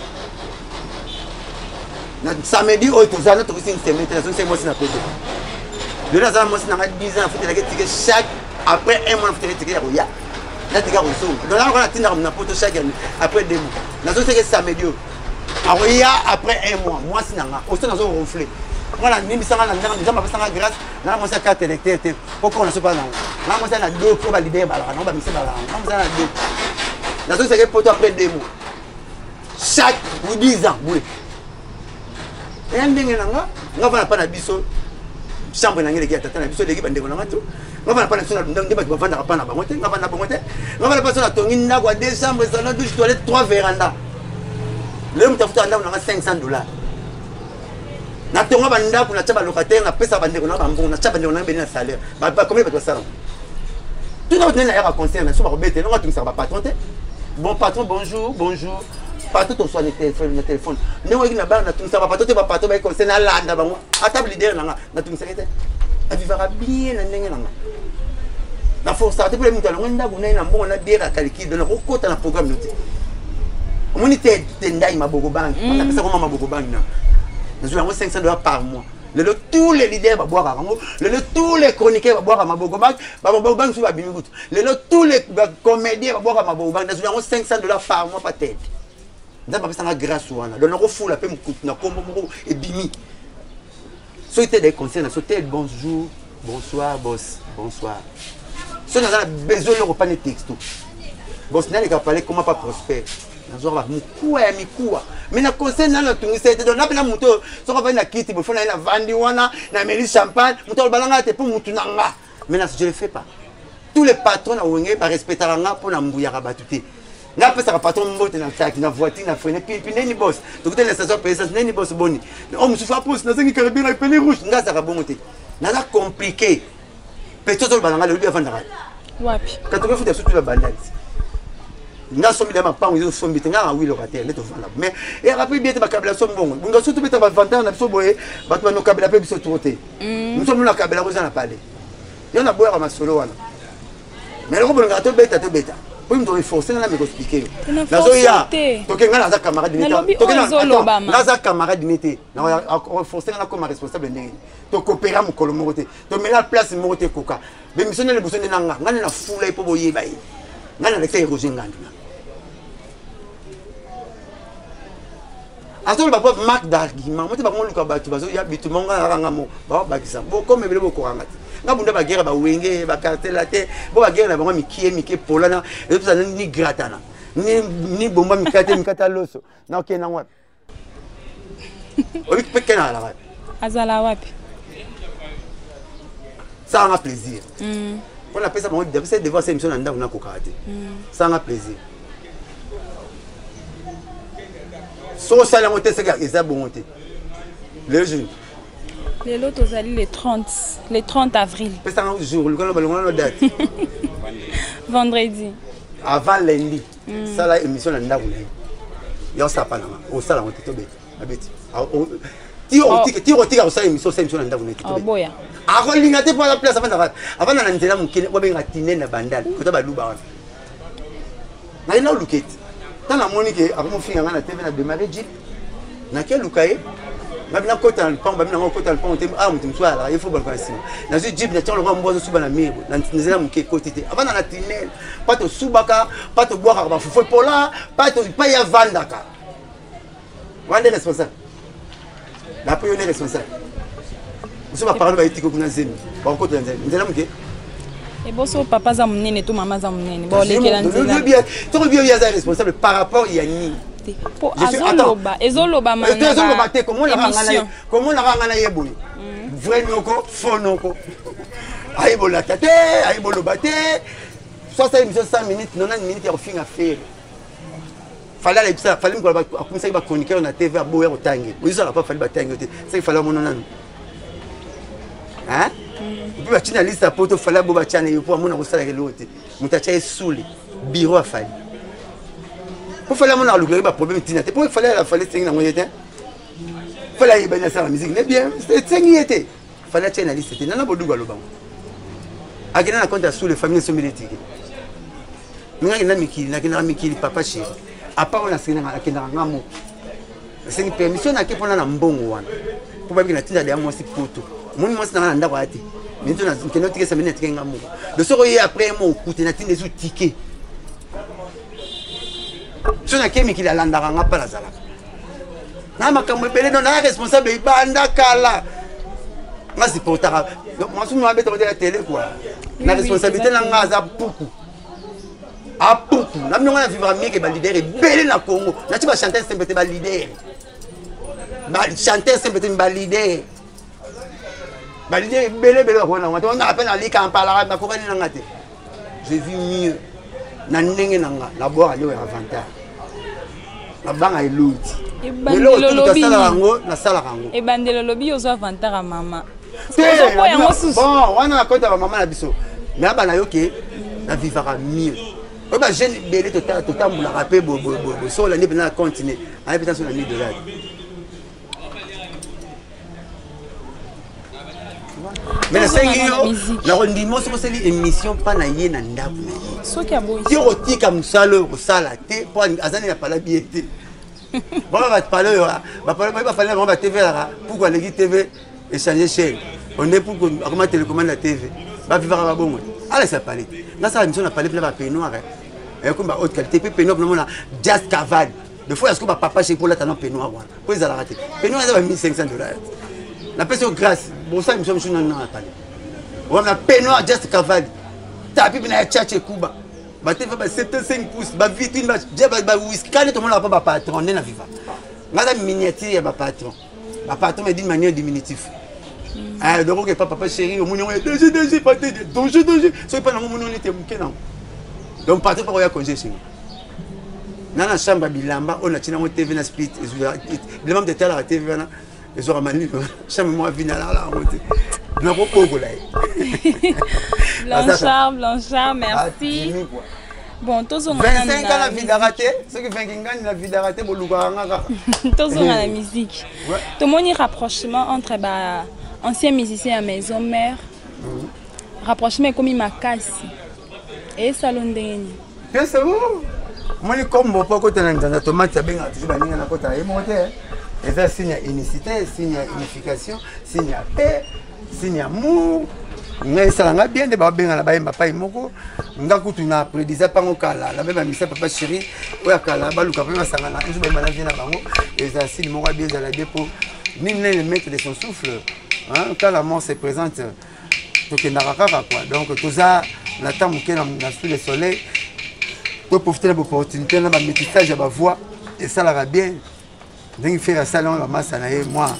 Na samedi o to za na to kisi semaine na so cinq mois na poto. Le là ça moi c'est dans dix ans faut que chaque après un mois faut que tu ya. Là tu gars au son. Donc là on a tinda na poto chaque après deux mois. Na so c'est que samedi. Aroya après un mois. Moi c'est nanga. Au son na so ronfler. Voilà, ni bisanga na ndanga déjà mapesa grâce. Na moi c'est carte électeur. Pourquoi on ne sait pas là. Là moi c'est na deux pour valider bala. Non ba misa bala. Non ça na deux. Na so c'est que poto après deux mois. Chaque ou dix ans, oui. Et ndenge nanga, nga va pas na biso. Chambre na ngeli ki atata na biso leki bandeko na mato ngaba na pana sona ndenge ba bavanda ka pana ba mote ngaba na bongote ngaba na pasona tongi na kwa deux chambres salon douche toilette trois véranda le mtafuta ndako na cinq cents dollars na tonga ba ndako na chaba locataire na pesa bandeko na bambongo na chaba ndeko na beni na salaire ba ba combien ba salon tout na tena ya concert na so ba robete nga tumisa ba patron te bon patron bonjour bonjour partout on soit le téléphone le téléphone ne waki na ba na tumisa ba patron te ba patron ba concert na landa bango atable leader na na tumisa te a vivra bien na ndenge nanga na force ate pour les mutalo ngenda kuna na mbongo na biera kaliki de na kokota na programme noté omoni te tendai maboko bank na pesa koma maboko bank na na zo yango cinq cents dollars par mois le le tous les leaders ba boire bango le le tous les chroniqueurs ba boire maboko bank ba maboko bank sur ba bimigout le le tous les comédiens ba boire maboko bank na zo yango cinq cents dollars par mois par tête ndaba pesa na grâce wana donc na ko fula pe mkutu na kombo moko e bimi. Souhaitez des conseils, souhaitez bonjour, bonsoir, boss, bonsoir. Si on a besoin de reprendre les textos, boss n'a pas parlé comment pas prospérer. Nous avons mukua mikua. Mais na conseil na na tungisa te na pena muto so ka na kiti bo fona na vandi wana na meli champagne muto balanga te pour mutu nanga. Mais là je le fais pas. Tous les patrons na wenge ba respecter nga pour na mbuya ka batuté. Na pesa ka patron mbote na taxi na voiture na freine puis puis neni boss donc te la station pesa neni boss boni on me souffle pousse na zingi carabine na pele rouge nga ça ka bongote na na compliqué peut-être le balanga le lui avant d'arrêter wapi quand on fait surtout la bandade nga sombi la mapa on sombi nga oui locataire let vendre mais et rappel bien te ba kabela sombongo nga surtout beta ba vendre na biso boye ba to no kabela pe biso troté nous sommes na kabela ko za na parler yona boya ma solo wana mais le robot nga to beta to beta. Oui, je dois forcer à m'expliquer. Nazoya, toke nga naza camarade d'unité. Toke na naza camarade d'unité. Na forcer na comme responsable ndenge. To coopérer mu kolomorote. To mela place morote koka. Be missionnaire le besoin na nga. Nga na fula ipo boye bai. Nga na lekse Roger Nganduna. Aso ba pop marque d'argument. Mo te ba mo luka ba tu bazo ya bitu monga nga mo. Ba ba kisa. Bo comme bele bo ko ngati. nga bunda ba guerre ba wenge ba cartel te bo ba guerre na bango mikie mikie polana et tout ça ni gratana ni ni bomba mikate mikata loso na ok na wapi obi peke na la azala wapi ça a plaisir mm. On appelle ça bon c'est devoir cette émission na ndako na kokate ça a plaisir so ça la montée c'est que ça bon monter le jour les lots aux alliés les trente les trente avril c'est un jour le quand on date vendredi avant lundi ça la émission na ndako na yo ça pas na o ça la montée to bête abeti ti o ti ti o ti ka ça émission ça émission na ndako na oh boya ako linga te pour la place avant na avant na nzela mukene wa benga tine na bandal ko ta baluba wana na ina luketi tana monique ako mo finga na T V na démarrer jeep na ke lukaye na bina kota na pamba bina kota na pamba te ah mutu mswala il faut bon kasi na zi jeep na tolo mbozo suba na miro na nzela muke koti te avant na tunnel pas to subaka pas to boire ba fufo pola pas to pas ya vandaka wande responsable la prière est responsable. Vous avez parlé de kuna zemi. Ba ko to nzela. Nzela muke. Et bosso papa za munene to mama za munene. Ba lekela nzela. Le bien, to bien ya responsable par rapport ya ni. Po azoloba, ezoloba mana. Ezoloba te comment la rangana. Comment la rangana yeboy. Vrai noko, faux noko. Aibo la tête, aibo lo baté. soixante émissions cent minutes, quatre-vingt-dix minutes ya fin à faire. Fallait aller ça, fallait me comme ça il va chroniquer on a T V à boire au tangue. Oui ça n'a pas fallu batangue. Ça il fallait mon non. Hein? Puis tu na liste à poto fallait boba tchane yo pour mon osala ke lote. Mutacha esuli bureau a fallu. Pour fallait mon aluka ba problème tina. Pour fallait la fallait tenir na moyete. Fallait y ben ça la musique mais bien, c'est tenir était. Fallait tchane na liste. Nana boduga lo bango. Akina na compte sur les familles sommelières. Minga na mikili na kina mikili papa chéri. À part on a signé à Kenarangamo. C'est une permission à qui pour la mbongo wana. Pour pas que na tinda de moi si poto. Mon moi c'est na ndako ati. Mais tu na keno tike ça minute ngamo. Le soro y après moi okuti na tinda sous ticket. So na kemi ki la landaranga pa la zala. Na makambo belé non na responsable ibanda kala. Nga si portara. Moi sou moi beta de la télé quoi. La responsabilité na nga za poukou. A poukou, na mnonga na vivre mieux que ba leader et belé na Congo. Na tu vas chanter simple te ba leader. Ba chanter simple te ba leader. Ba leader belé belé ko na on a appelle ali kan parler na ko bani na ngate. J'ai vu mieux. Na ndenge na nga, la boire ali avantage. La banga eluti. E bandelo lobi. Na sala rango. E bandelo lobi ozo avantage à maman. Bon, on a compté à maman na biso. Mais abana yoke na vivra mieux. Oui, bah, j'ai belé total, total, vous la rappelez, bon, bon, bon, sur l'année, on continue. On est peut-être sur l'année de l'âge. Mais la cinq ans, la rendement, c'est une émission pas na yé na ndab. Ce qui a beau ici. Si on dit comme ça, le sala, t'es pas, azan n'a pas la biété. Bon, on va te parler, on va parler, on va parler, on va T V là. Pourquoi les T V échanger chaîne? On est pour comment télécommande la T V. Va vivre à bon. Allez, ça parle. Là, ça, l'émission, on a parlé de la peignoir. Et comme haute qualité, puis peignoir, on a Jazz Caval. Des fois, est-ce que papa chez pour la talent peignoir? Pour les rater. Peignoir, c'est mille cinq cents dollars. La personne grâce. Bon, ça, l'émission, on a parlé. On a peignoir, Jazz Caval. Tapi, on a tchatché Kuba. Bah, tu fais soixante-cinq pouces. Bah, vitrine, bah, bah, whisky. Quand tout le monde n'a pas de patron, on est dans viva. Là, la miniature, il y a un patron. Le patron est d'une manière diminutive. Ah, donc que papa chéri, au moins on est deux G deux G pas deux G deux G. C'est pas non mon on était bouquet non. Donc partir par où congé chez nous. Dans la chambre bilamba, on a tina mon T V na split, les membres de telle la T V na, ils ont ramené chambre moi vina là là monter. Na ko ko là. Blanchard, Blanchard, merci. Bon, tous on vingt-cinq ans la vie d'arrêté, ceux qui vingt ans la vie d'arrêté pour l'ougaranga. Tous on a la musique. Tout le monde y rapprochement entre bah ancien musicien à maison mère. Rapprochement comme il m'a cassé. Et salon d'eni. Bien c'est bon. Moi les comme bon pas côté dans la tomate ça bien toujours baninga na côté et monter. Et ça signe unicité, signe unification, signe paix, signe amour. Mais ça l'a bien de babenga na baimba pa imoko. Ngaku tuna prédisa pango kala la même misa papa chéri oya kala baluka pa sangana nzo ba na vie na bango et ça signe moko bien dans la dépôt. Ni le maître de son souffle. Hein, quand la mort se présente, tokendaka kaka quoi. Donc toza na temps moke na sous le soleil pour profiter de l'opportunité na ba métissage ya ba voix et ça la bien. Donc faire ça là la masse na ye moi.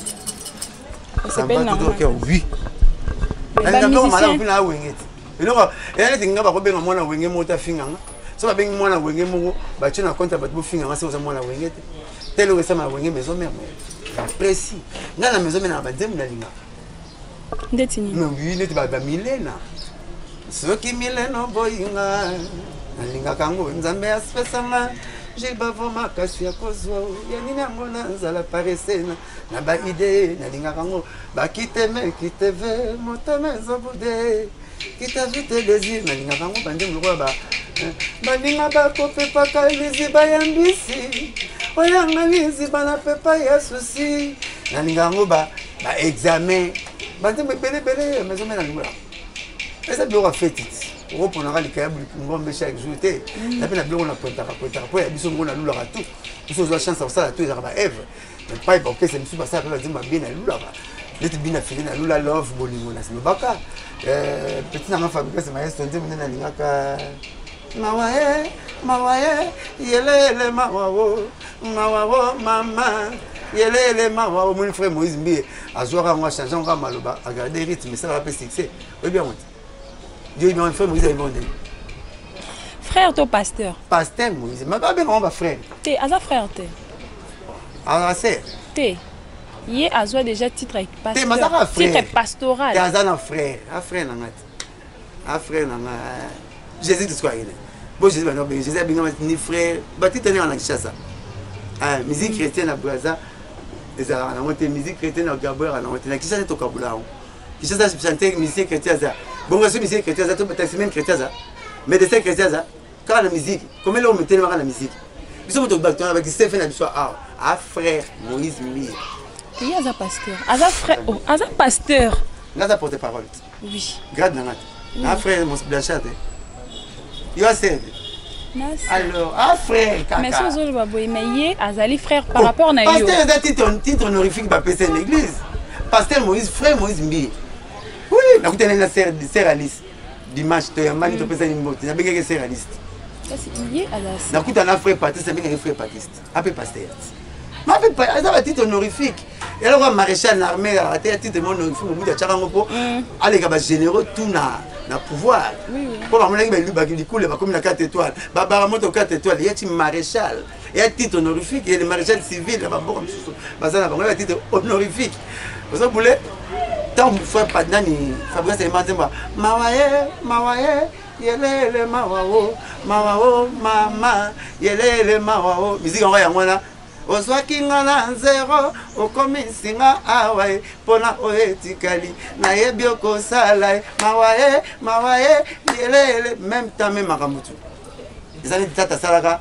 Ça va tout que oui. Na ngamba mala mpina wengeti. Eloko ele tinga ba ko benga mwana wenge mota finganga. So ba benga mwana wenge mo ba tuna compte ba tu finganga so mwana wengeti. Telo que ça m'a wenge maison mère. Précis. Nga na maison mère na ba nzembo na linga. Ndetini. Non, oui, neti ba milena. Soki milena boyinga. Nalinga kango nzambe asfesanga. J'ai pas vraiment caché à cause ya nina ngona nzala paresena. Na ba idée nalinga kango ba kiteme kiteve motame zobude. Kita vite désir nalinga kango bande muloko ba. Baninga ba kope pa kalizi ba yambisi. Oyanga lizi bana pepa ya souci. Nalinga kango ba ba examen. Bante me bele bele maison mena ngula. Esa bureau a fait it. On reprendra les câbles ngombe chaque jour té. La peine bureau na pointa ka pointa po ya biso ngona lula ka tout. Biso zo chance ça la tout ya ba Eve. Mais pas pour que ça me suba ça ba dimba bien na lula ba. Leti bina fili na lula love bolingo na sibaka. Euh petit na fabriquer c'est maestro ndé mena lingaka. Mawae mawae yele le mawawo mawawo mama. Yele mawa mon frère Moïse Mbi azora moi changeant ka maloba a garder rythme ça va pas succès. Oui bien on. Dieu bien frère Moïse est bon. Frère ton pasteur. Pasteur Moïse, mais pas bien on va frère. Té aza frère té. Ah c'est. Té. Yé azo déjà titre pasteur. Té mazaka frère. Titre pastoral. Té azana frère, a frère na ngati. A frère na nga. Jésus de quoi il est. Bon Jésus ben Jésus bien ni frère, ba titre ni en Kinshasa. Ah musique chrétienne à Brazza. Les arabes ont monté musique chrétienne au Gabon, on a monté la Kinshasa est au Kabula. Kinshasa c'est chanter musique chrétienne ça. Bon c'est musique chrétienne ça, tout peut-être même chrétien ça. Mais des scènes chrétiens ça. Quand la musique, comment là on mettait la musique. Ils sont au bâton avec Stéphane du soir. Ah, ah frère Moïse Mbi. Il y a un pasteur. Aza frère, oh, aza pasteur. Là ça porte parole. Oui. Grade nangat. Ah frère mon Blanchard. Il a servi. Alors, ah frère, kaka. Mais si vous avez mais yé, azali frère par rapport à yo. Pasteur, c'est titre titre honorifique pour passer l'église. Pasteur Moïse, frère Moïse Mbi. Oui, la vous tenez la sœur sœur Alice. Dimanche, tu as mani tu peux une moto. Na benga sœur Alice. Ça c'est yé azas. Na kuta na frère Baptiste, na benga frère Baptiste. Appel pasteur. Ma appel pas, ça va titre honorifique. Et alors maréchal l'armée a été titre honorifique, au bout de charango po. Allez gaba généraux tout na na pouvoir. Pour la monnaie ben lui ba qui coule ba comme la quatre étoiles. Ba ba moto quatre étoiles, il y a un maréchal. Il y a titre honorifique, il y a le maréchal civil ba bon comme ça. Ba ça na ba titre honorifique. Vous voulez tant frère pas nani Fabrice Manzemba. Mawaye, mawaye, yelele mawao, mawao mama, yelele mawao. Musique en ya ngwana. Ozwaki nga na nzero okomisinga awae pona oetikali na yebi okosala mawae mawae yelele même temps même makamutu ezali tata salaka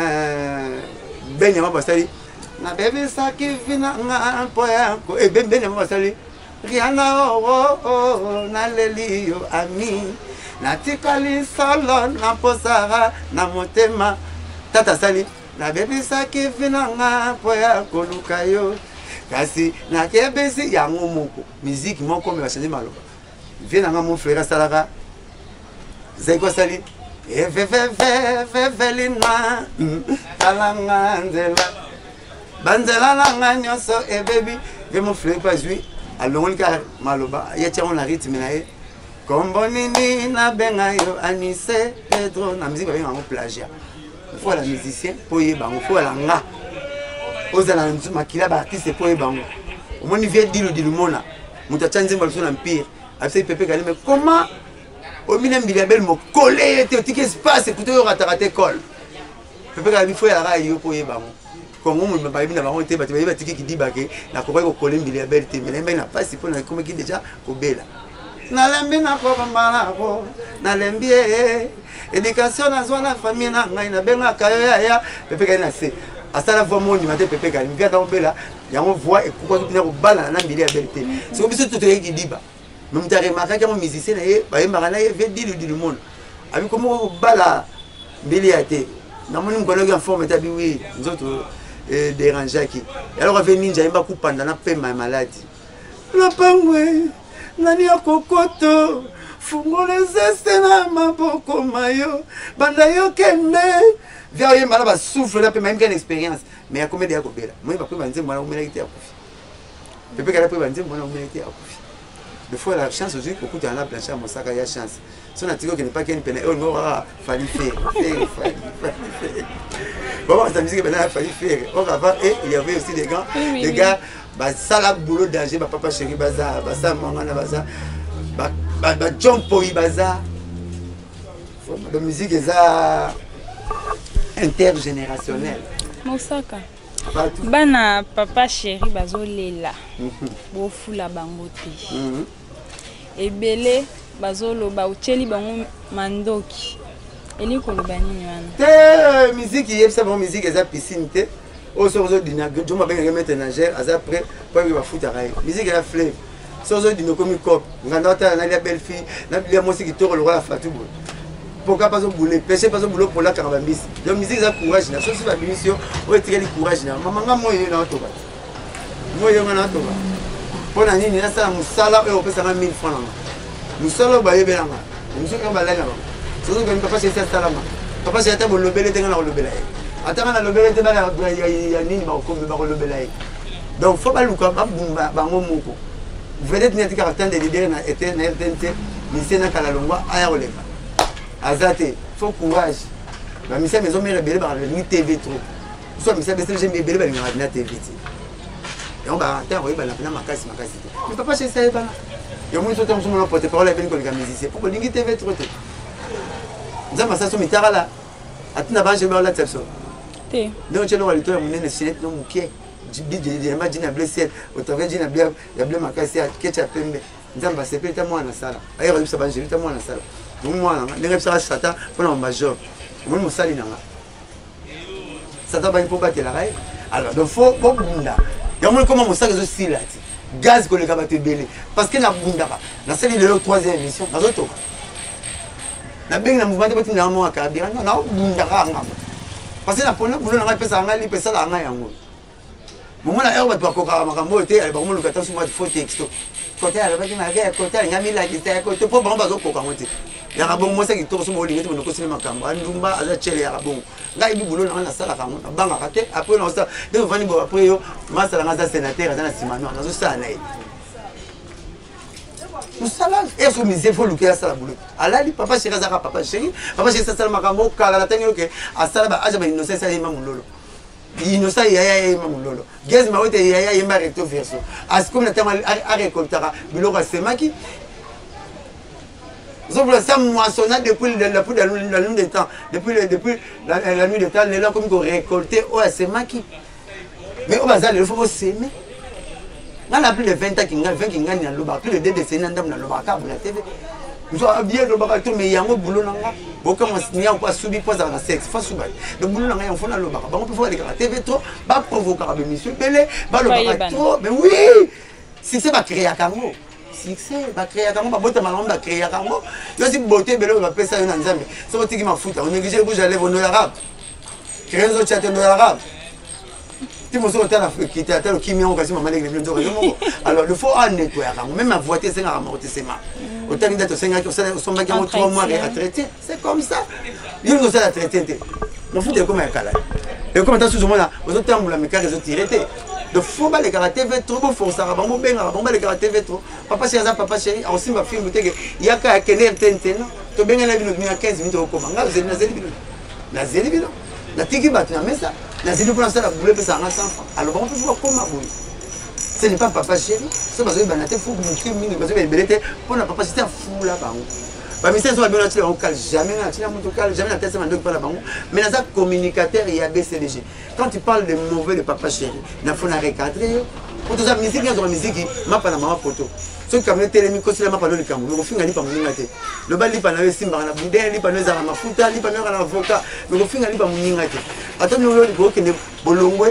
euh benya mabasali na bebe saki vina nga mpo yanko e benya mabasali riana o o na lelio ami na tikali solo na posara na motema tata sali na bebe saki vina nga po ya koluka yo kasi na kebesi yango moko musique moko me bachanje maloba vina nga mon frère salaka zeko sali e ve ve ve ve velina talanga nzela banzela langa nyoso e baby ve mon frère pas jouer alongoli ka maloba ya tia on a rythme na e kombo nini na benga yo Anise Pedro na musique ba yango plagiat. Il faut la musicien pour y bango, il faut la nga. Aux alentours, makila ba artiste pour y bango. Au moins il vient dire le mona. Muta change mal son empire. Après Pepe Kali mais comment au minimum Biliabel mo collé te tique espace écoutez au rataraté col. Pepe Kali faut la ra yo pour y bango. Comme on me ba bina bango te ba te ba tique qui dit ba ke na ko ko coller Biliabel te mais na pas si pour na comme qui déjà ko bela. Na lembi na ko bambala ko na lembi éducation na zona famille na ngai na benga kayo ya ya Pepe Kali na se asala voix mondi mate Pepe Kali ngata obela yango voix et pourquoi tu ko bala na mbili ya belté c'est comme si tout est qui diba même ta remarqué que mon musicien na ye ba yemba na ye veut dire du monde abi comment bala mbili ya te na moni ngolo en forme tabi oui nzoto déranger qui alors avec ninja yemba kupanda na pema maladie la pangwe nani akokoto fungola zeste na maboko mayo banda yo kende via ye mala ba souffle là pe même une expérience mais ya comédie ya kobela moi ba pe banze mwana omela kiti ya kufi pepe kala pe banze mwana omela kiti ya kufi des fois la chance aussi beaucoup dans la planche à Mosaka il y a chance son article qui n'est pas qu'une peine oh non fallait faire faire faire bon ça musique ben là fallait faire on va et il y avait aussi des gars des gars bah ça la boulot danger bah papa chéri bazar bah ça maman na bazar bah bah bah John Poi bazar la musique est ça intergénérationnelle Mosaka bana papa chéri bazolela bofula bango te ebele bazoloba ucheli bango mandoki eli koloba nini wana te musique yebisa bango musique eza piscine te osozo dina joma benga mettre nageur aza prêt pour que ba futa rai musique ya fleuve sozo dino komi cop nganda ta na la belle fille na bia musique to le roi Fatou pourquoi pas au boulot pêcher pas au boulot pour la carabambis la musique ça courage na sosi ba mission o etikeli courage na mama nga moyo na to ba moyo nga na to ba pona nini na sala musala e o pesa na mille francs musala ba yebela nga musique ka balanga ba sozo ko papa c'est ça salama papa c'est ta bolobele tenga na bolobela atanga na lobele te ba ya nini ba ko ba bolobela donc faut pas luka ba bumba ba ngomoko vedette ni atika attendre de leader na était na R T N T ni sena kala longwa aya oleka azate faut courage la mission maison mère belé ba ni T V trop soit mission bese j'aime belé ba ni na T V ti et on va attendre ba na makasi makasi mais papa chez ça ba yo mo soto mo mo porte parole ben ko les musiciens pour que ni T V trop te nzamba ça so mitara la atina ba je ba la tepso te donc tu no walito ya munene sinet no mukie jibi je ma dina blessé au travers dina bia ya bia makasi ya kecha pembe nzamba sepeta mwana sala ayo bisa ba je ta mwana sala moi ndenge ça sata pour ma job moi mo sali nanga sata ba impo batela rai alors donc faut faut bunda ya mo comment mo saka zo silati gaz ko le kabate belé parce que na bunda ba na sali le troisième émission na zo toka na benga na mouvement de na mo akabira na bunda nga parce que na pona boulot na pesa nga li pesa la nga yango moment na erba to koka makambo te ba mo lukata suma de photo texto côté à la baki na ga côté ngami la ki ta côté po ba zo koka ngote ya rabon mo saki to so mo lingi to no ko sima makambo andumba aza chele ya rabon ngai bi boulot na sala ka mo banga kate après non ça de vani bo après yo masala nga sénateur na simano na zo sala na nous sala et so mise faut luka sala boulot alali papa chéri zaka papa chéri papa chéri sala makambo kala la tangi ke asala ba aja ba innocent sa yema mulolo innocent yaya yema mulolo gaz ma wote yaya yema recto verso as comme na tama a récoltera biloko semaki Zobla ça moissonna depuis la depuis la nuit des temps depuis depuis la, la nuit des temps les là comme qu'on récolter oh c'est maki mais au bazar il faut s'aimer dans la plus de vingt ans qui gagne vingt qui gagne dans le bar plus de deux décennies dans le bar câble la T V nous sommes bien le bar tout mais yango boulot nanga beaucoup on s'y a pas subi pas dans le sexe faut subi le boulot nanga on fait dans le bar on peut faire des T V trop pas provoquer monsieur belé ba le bar trop mais oui si c'est pas créer à Congo succès ba créer comme ba bota malamba ba créer comme yo si beauté belo ba pesa yo na nzambe so tiki mafuta on néglige rouge à lèvres no arabe créer zo chat no arabe ti mo so tala qui t'a tala qui mi on kasi mama l'église ndo alors il faut en nettoyer même ma voiture c'est un amortissement autant d'être cinq ans ça son bac en trois mois à traiter c'est comme ça il nous ça la traiter non faut de comme un cala et comme t'as sous moi là aux autres temps la mécanique zo tirer de faut pas les caractères trop beau force à bon ben bon les caractères trop papa chéri papa chéri aussi ma fille mutege yaka kener tenten to benga na bino ni quinze minutes au komanga zeli na zeli bino na zeli bino na tiki bat na mesa na zeli pour ça la boule pesa na cent francs alors on peut voir comment boule ce n'est pas papa chéri ça va être banate faut montrer mingi parce que belete pour na papa c'est fou là bas ba mission so bien là on cale jamais na tina muto cale jamais na tête ça mando pas bango mais na ça communicateur il y a B C D G quand tu parles de mauvais de papa chéri na faut na recadrer yo pour tout ça musique dans la musique ma pas na mama photo so comme le télé miko c'est ma pas le kambo le finga ni pas muninga te le bal li pa na simba na bundé li pa no za na mafuta li pa no na avocat le finga li pa muninga te attends nous le go que ne bolongwe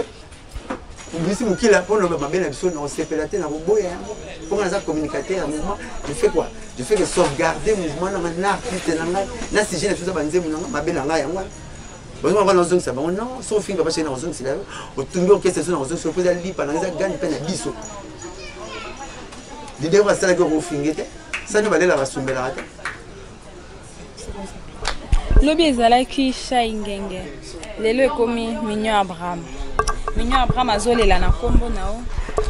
Bisi mukila pour le babé na biso na sepelaté na boboya pour na za communicateur un mouvement je fais quoi je fais que sauvegarder mouvement na na artiste na nga na si je na fisa banze mu na mabela nga yango bon on va dans zone ça bon non sauf fin papa chez na zone c'est là au tumbi au kese na zone sur poser li pa na za gagne pe na biso de devoir ça que au fingete ça ne va aller la va sombela ata lobi ezalaki Shai Ngenge lelo ekomi Mignon Abraham Mignon Abraham azolela na kombo nao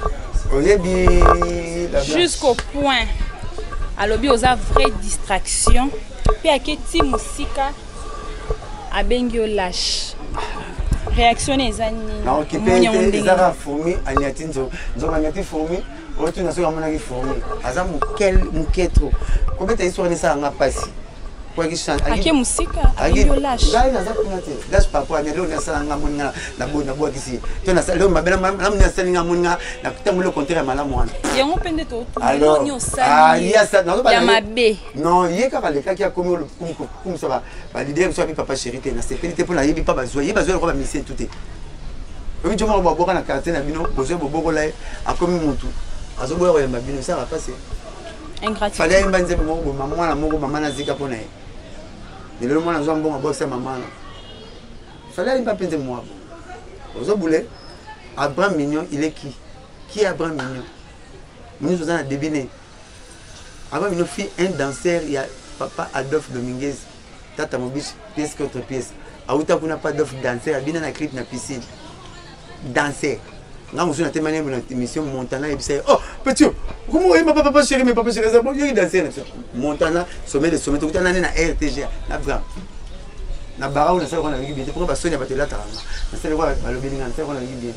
jusqu'au point alobi oza vraie distraction puis aketi musika abengi o lâche réaction ezani non qui peut ezara fourmi aniati nzo nzo aniati fourmi otu na soka mona ki fourmi aza mukel muketro kobeta histoire nesa nga pasi kwa kishan ake musika abengi o lâche ngai naza kuna te lâche papa anya leo nasa nga mona na bona bwa kisi to na leo mabela malamu na sali nga mona na kutango le contraire malamu wana yango pende to alors ni osali ya sa na ya mabe non yeka ka le kaki akomi le kum kum ça va ba leader so papa chérie na sepelité pour la yebi pas bazwa yebi bazwa ko ba mission tout est omi joma ba boka na quartier na bino bozo boboko la akomi mutu azoboya ko yamba bino ça va passer ingratitude fallait mbanze mo maman na moko maman na zika pona ye de le mwana zo mbonga boxe maman fallait pas penser moi ozo boule Abraham Mignon il est qui qui est Abraham Mignon nous sommes à deviner Abraham Mignon fit un danseur il y a papa Adolphe Dominguez tata mobiche pièce contre pièce auta kuna pas d'offre danseur bina na clip na piscine danser nga musu na temane na émission Montana et c'est oh petit comment est ma papa chéri mais papa chéri ça bon il danser Montana sommet de sommet tout na na R T G na bra na bara on ça on a bien pour ba sonia batela ta na c'est le quoi ba lobi nganta on a bien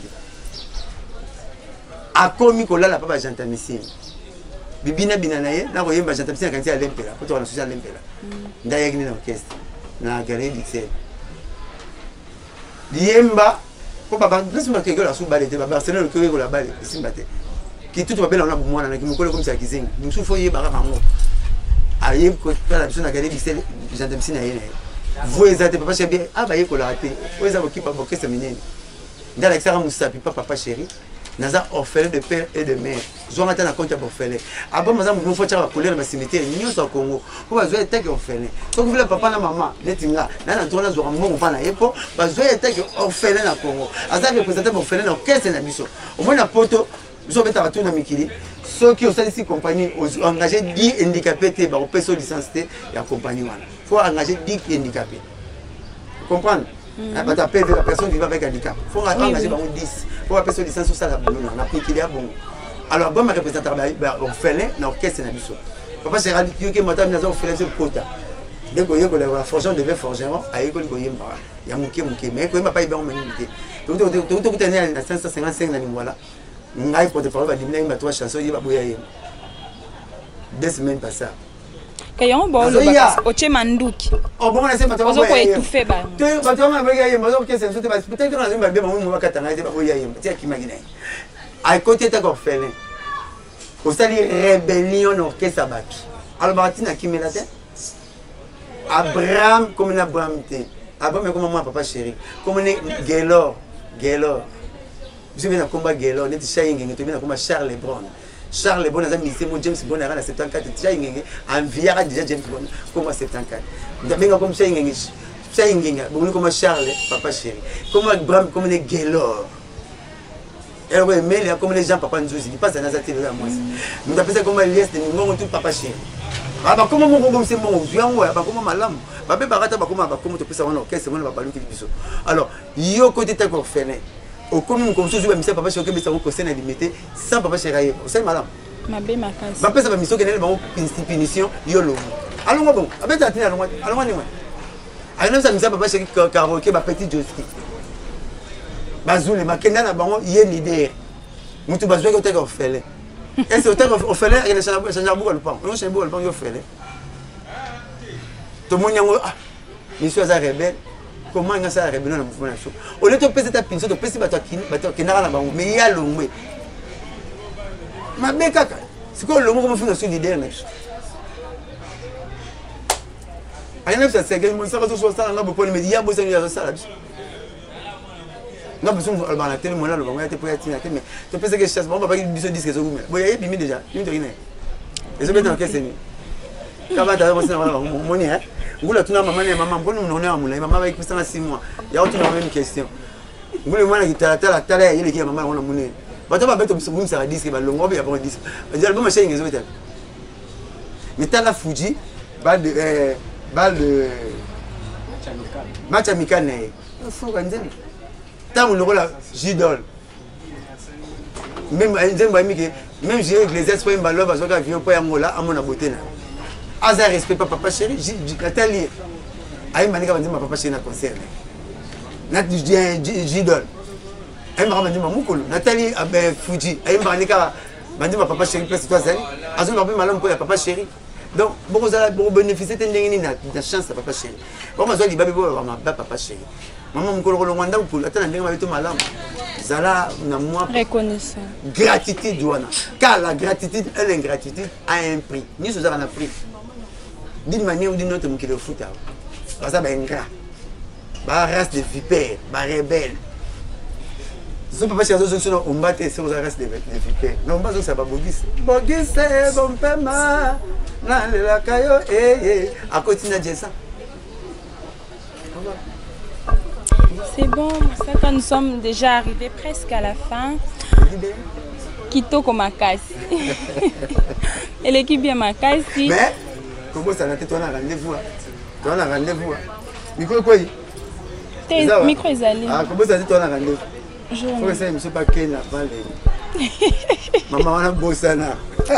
akomi kolala papa jantamisi bibina bina naye na ko yemba jantamisi na kanti alempela ko to na social alempela ndaya gini na orchestre na galerie d'Ixelles yemba ko baba ndisima keke la subale te baba Barcelone ko ko la bale simba te ki tout babela na mwana na ki mukolo comme ça kizinga musu fo yeba ka mango aye ko la biso na galerie d'Ixelles jantamisi na yene vous êtes papa chéri ah ba yeko la te vous êtes qui pas orchestre minene ndala extra musapi papa chéri naza orphelin de père et de mère zonga tana compte orphelin aba maza mu faut tshaka colère na cimetière nyoso Congo ko bazwa eteke orphelin so ko vile papa na mama netinga na na tona zo mbongo pa na yepo bazwa eteke orphelin na Congo aza représenter orphelin na caisse na biso au moins na poto biso beta batu na mikili ceux qui ont ici compagnie engagé dix handicapés te ba opeso licence te ya compagnie wana faut engager dix handicapés comprendre la personne qui va avec handicap il faut engager dix pour la personne licence ça na piquer bon alors bon me représenter orphelin na orchestre na biso papa c'est radio que madame na orphelin c'est quota donc il y a la forgeron devait forgeron ayi ko yemba ya muke muke mais ko yemba pas ibon menité donc donc donc donc tenir na cinq cent cinquante-cinq na voilà ngai pour te parler ba dimina ma trois chansons yeba boya yemba deux semaines pas ça kayon bo lo ba oche manduki oh bon on essaie maintenant ozo ko étouffer ba tu ba tu ma boya yemba donc c'est ça peut-être qu'on a une babe mamu wakata ngai ba boya yemba tia kimagina à côté ta orphelin au sali rébellion orchestre baki albertina kimelate Abraham comme na Abraham te Abraham comme maman papa chéri comme ne Gaylor Gaylor je viens à combat Gaylor net Shai Ngenge tu viens à combat Charles Lebron Charles Lebron a mis mon James Bond à soixante-quatorze Shai Ngenge en viera déjà James Bond comme soixante-quatorze d'abord comme Shai Ngenge Shai Ngenge bon comme Charles papa chéri comme Abraham comme ne Gaylor elle ouais mais il comme les gens papa Nzuzi il passe dans la télé à moi nous appelle comme Elias de nous tout papa chéri aba comment mon comme c'est mon viande aba comment malam babe barata ba comment ba comment te pesa wana orchestre wana ba baluki biso alors yo côté ta orphelin au comme comme sous ba misa papa chéri que ça ko sena limité sans papa chéri c'est malam mabe makasi ba pesa ba miso kenele ba punition yo lo allons bon abeta tina allons allons ni moi allons ça misa papa chéri karaoke ba petit joski bazule makenda na bango yé leader mutu bazwe ko ta orphelin est-ce que tu fais là il a changé beaucoup le pan on change beaucoup le pan il fait là tout le monde ah monsieur ça rebelle comment il a ça rebelle dans le mouvement chaud au lieu de peser ta pinceau de peser bato qui bato qui n'a pas mais il y a l'ongwe ma beka c'est quoi l'ongwe comme fait sur leader next ayana ça c'est que mon ça va tout ça là beaucoup mais il y a besoin de ça là non besoin de la télé moi là le va pour être mais tu penses que chasse bon papa qui besoin disque ça bon il y a bimi déjà il te rien et je vais dans quelle scène quand va d'ailleurs c'est mon ni hein ngula tuna maman et maman bon nous on est à moulin maman avec ça six mois il y a autre même question ngula moi qui tala tala tala il est qui maman on a moulin ba to ba beto biso ça disque ba longo ya bon disque je album machin ngezo betal mais t'as la Fuji ba de Bal de match amical. Tant on a Gidol. Même même j'ai les espoirs de ballon parce que avion pour Angola à mon aboté. Asa respect papa chéri, Nathalie. Aïe manika m'a dit ma papa chéri na concert. Nat Gidol. Aïe m'a dit ma moukolo. Nathalie abe Fuji. Aïe manika m'a dit ma papa chéri place toi Zali. Azo m'a pas malin pour papa chéri. Donc beaucoup ça pour bénéficier de la chance de papa chéri. Bon moi je dis baby boy ma papa chéri. Maman mukolo ko longwanda pour attendre ndenge ma bitu malam. Zala na moi reconnaissant. Gratitude douana. Car la gratitude et l'ingratitude a un prix. Ni ce ça a un prix. D'une manière ou d'une autre mukilo foot. Parce que ba ingrat. Ba race de vipère, ba rebelle. Ce papa chéri zo zo on battre sur la race de vipère. Non pas ça ba bogis. Bogis c'est bon pema. Na le la kayo eh eh à continuer à dire ça. C'est bon, ça quand nous sommes déjà arrivés presque à la fin. Quito comme Makasi. Et l'équipe bien Makasi. Mais comment ça n'a été toi on a rendez-vous? Toi on a rendez-vous. Micro quoi? Tes micro est allé. Ah comment ça dit toi on a rendez-vous? Je faut que ça monsieur pas Ken la balle. Maman on a bossé là.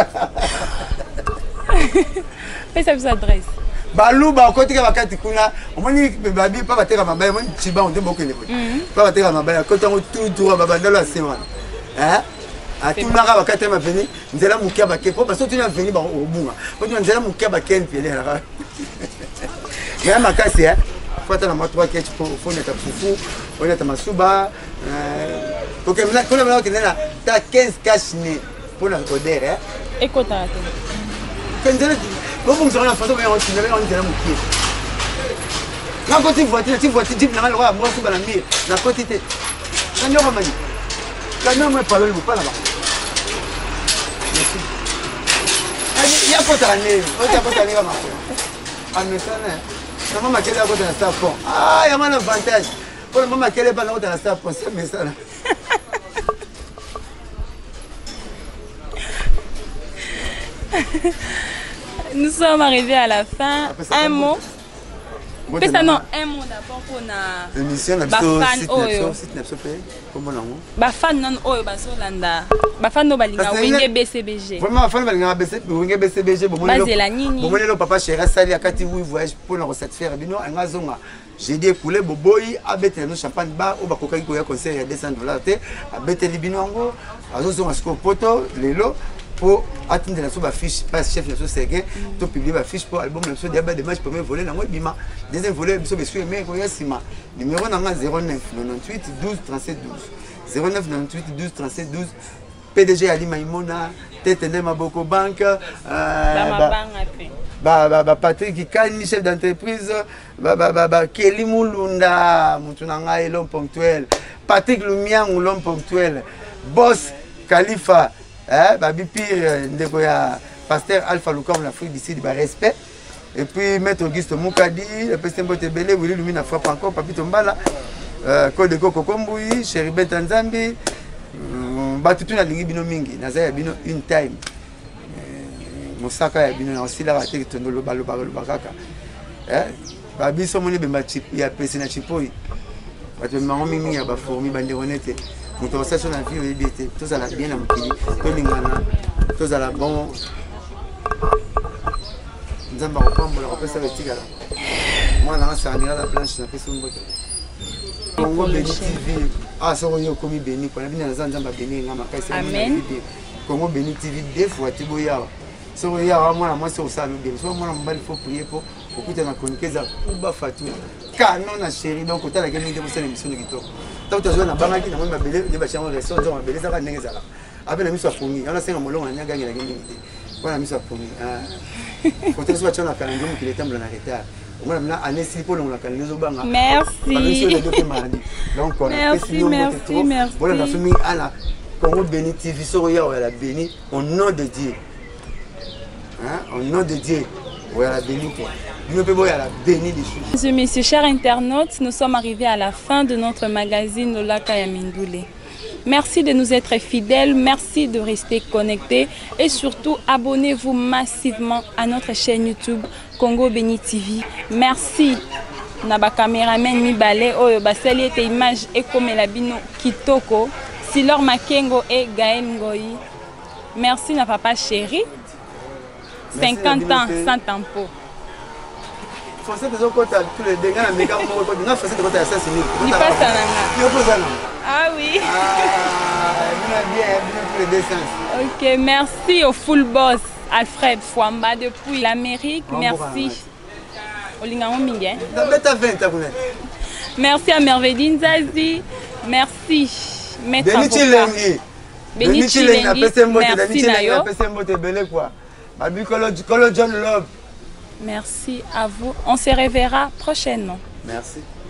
Fais ça vous adresse. Balou ba côté ka bakati kuna omoni babi pa bateka mabaya moni chiba on demoko ne pa bateka mabaya côté on tout tout ba bandalo asema hein a tout na ka bakati ma veni nzela mukia bake po parce que tu na veni ba obunga ko tu nzela mukia bake mpele la ya makasi hein faut attendre moi trois ketch pour faut neta fufu on neta masuba euh pour que là qu'on a là ta quinze cash ne pour la coder hein écoute attends bon, vous avez la façon dont on est là, on est là, mon pied. Quand tu vois, tu vois, tu dis, tu vas voir, moi, je suis dans la mire, la quantité. Quand on va manier, quand on va parler, vous pas là-bas. Il y a pas de année, il y a pas d'année, ma frère. Ah, mais ça, non. La maman qui est là, elle a un star pont. Ah, il y a un avantage. Pour la maman qui est là, elle a un star pont, c'est mais ça, là. Nous sommes arrivés à la fin. Un mot. Fais ça non, un mot d'abord pour na. L'émission la site n'a pas comment non. Ba fan non oyo ba solanda. Ba fan no balinga winge B C B G. Vraiment fan balinga B C B G bon monelo. Bazela nini. Bon monelo papa chéri sali akati oui voyage pour na satisfaire bino ngazonga. J'ai dit coulé boboyi abete no champagne bar o bakoka ko ya concert ya deux cents dollars te abete libino ngo azozonga siko poto lelo pour atteindre la sous fiche pas chef la sous ségué to publier ma fiche pour album la sous débat de match premier volet na moi bima deuxième volet biso besu mais ko yasima numéro nanga zéro neuf quatre-vingt-huit douze trente-sept douze zéro neuf quatre-vingt-huit douze trente-sept douze P D G Ali Maimona tête ne maboko banque euh ba ba ba Patrick Kani chef d'entreprise ba ba ba ba Kelly Mulunda mutu nanga l'homme ponctuel Patrick Lumiang l'homme ponctuel boss Khalifa eh babi pire ndeko ya pasteur Alpha Lukam l'Afrique d'ici ba respect et puis maître Auguste Moukadi le président Botebele Willy Lumina frappe encore Papito Mbala euh code Koko Kombui Cheribet Nzambi batutu na lingi bino mingi nazaya bino une time mosaka ya bino na osila ba te tondolo balo balo bakaka eh babi so moni bemba chip ya pesi na chipoi batu mango mingi ya ba formi bande honnête muto osation na vie oyebete to za la bien na mukili to lingana to za la bon nzamba ko pambola ko pesa betika la moi na sanira la planche na pesa mbote Congo Béni T V ah so yo komi Béni kwa bina na nzamba Béni ngama kaisa amen Congo Béni T V deux fois tiboya so ya moi moi so ça bien so moi mbali faut prier pour okuta na konikeza kuba fatu canon na chéri donc otala ke mingi mosala émission de kitoko tant que tu na bangaki na mama belé ne ba chango resto zo belé ça va ndenge zala après la mise à fourmi on a cinq molongo na nyanga ngela ngi voilà mise à fourmi ah quand tu vas chona kalango qui est temble na retard moi na année si pour la kalango banga merci donc on a merci merci merci voilà la famille ala Congo Béni T V so ya la béni au nom de Dieu hein au nom de Dieu voilà béni quoi. Mesdames et messieurs, chers internautes, nous sommes arrivés à la fin de notre magazine Lola Kaya Mindoulé. Merci de nous être fidèles, merci de rester connectés et surtout abonnez-vous massivement à notre chaîne YouTube Congo Béni T V. Merci. Naba caméraman Mibale, Oyo Baseli et image et comme la bino Kitoko, Silor Makengo et Gaël Ngoyi. Merci na papa chéri. cinquante ans sans tempo. Français des autres côtés, tous les dégâts, mais quand on regarde, non, Français des côtés, ça c'est nous. Il passe à la main. Ah oui. Ah, bien, bien, tous les deux sens. Ok, merci au full boss Alfred Fouamba depuis l'Amérique. Merci. Merci à Merveille Zazi. Merci. Maître avocat. Béni Chilengi. Merci Nayo. Merci à vous. On se reverra prochainement. Merci.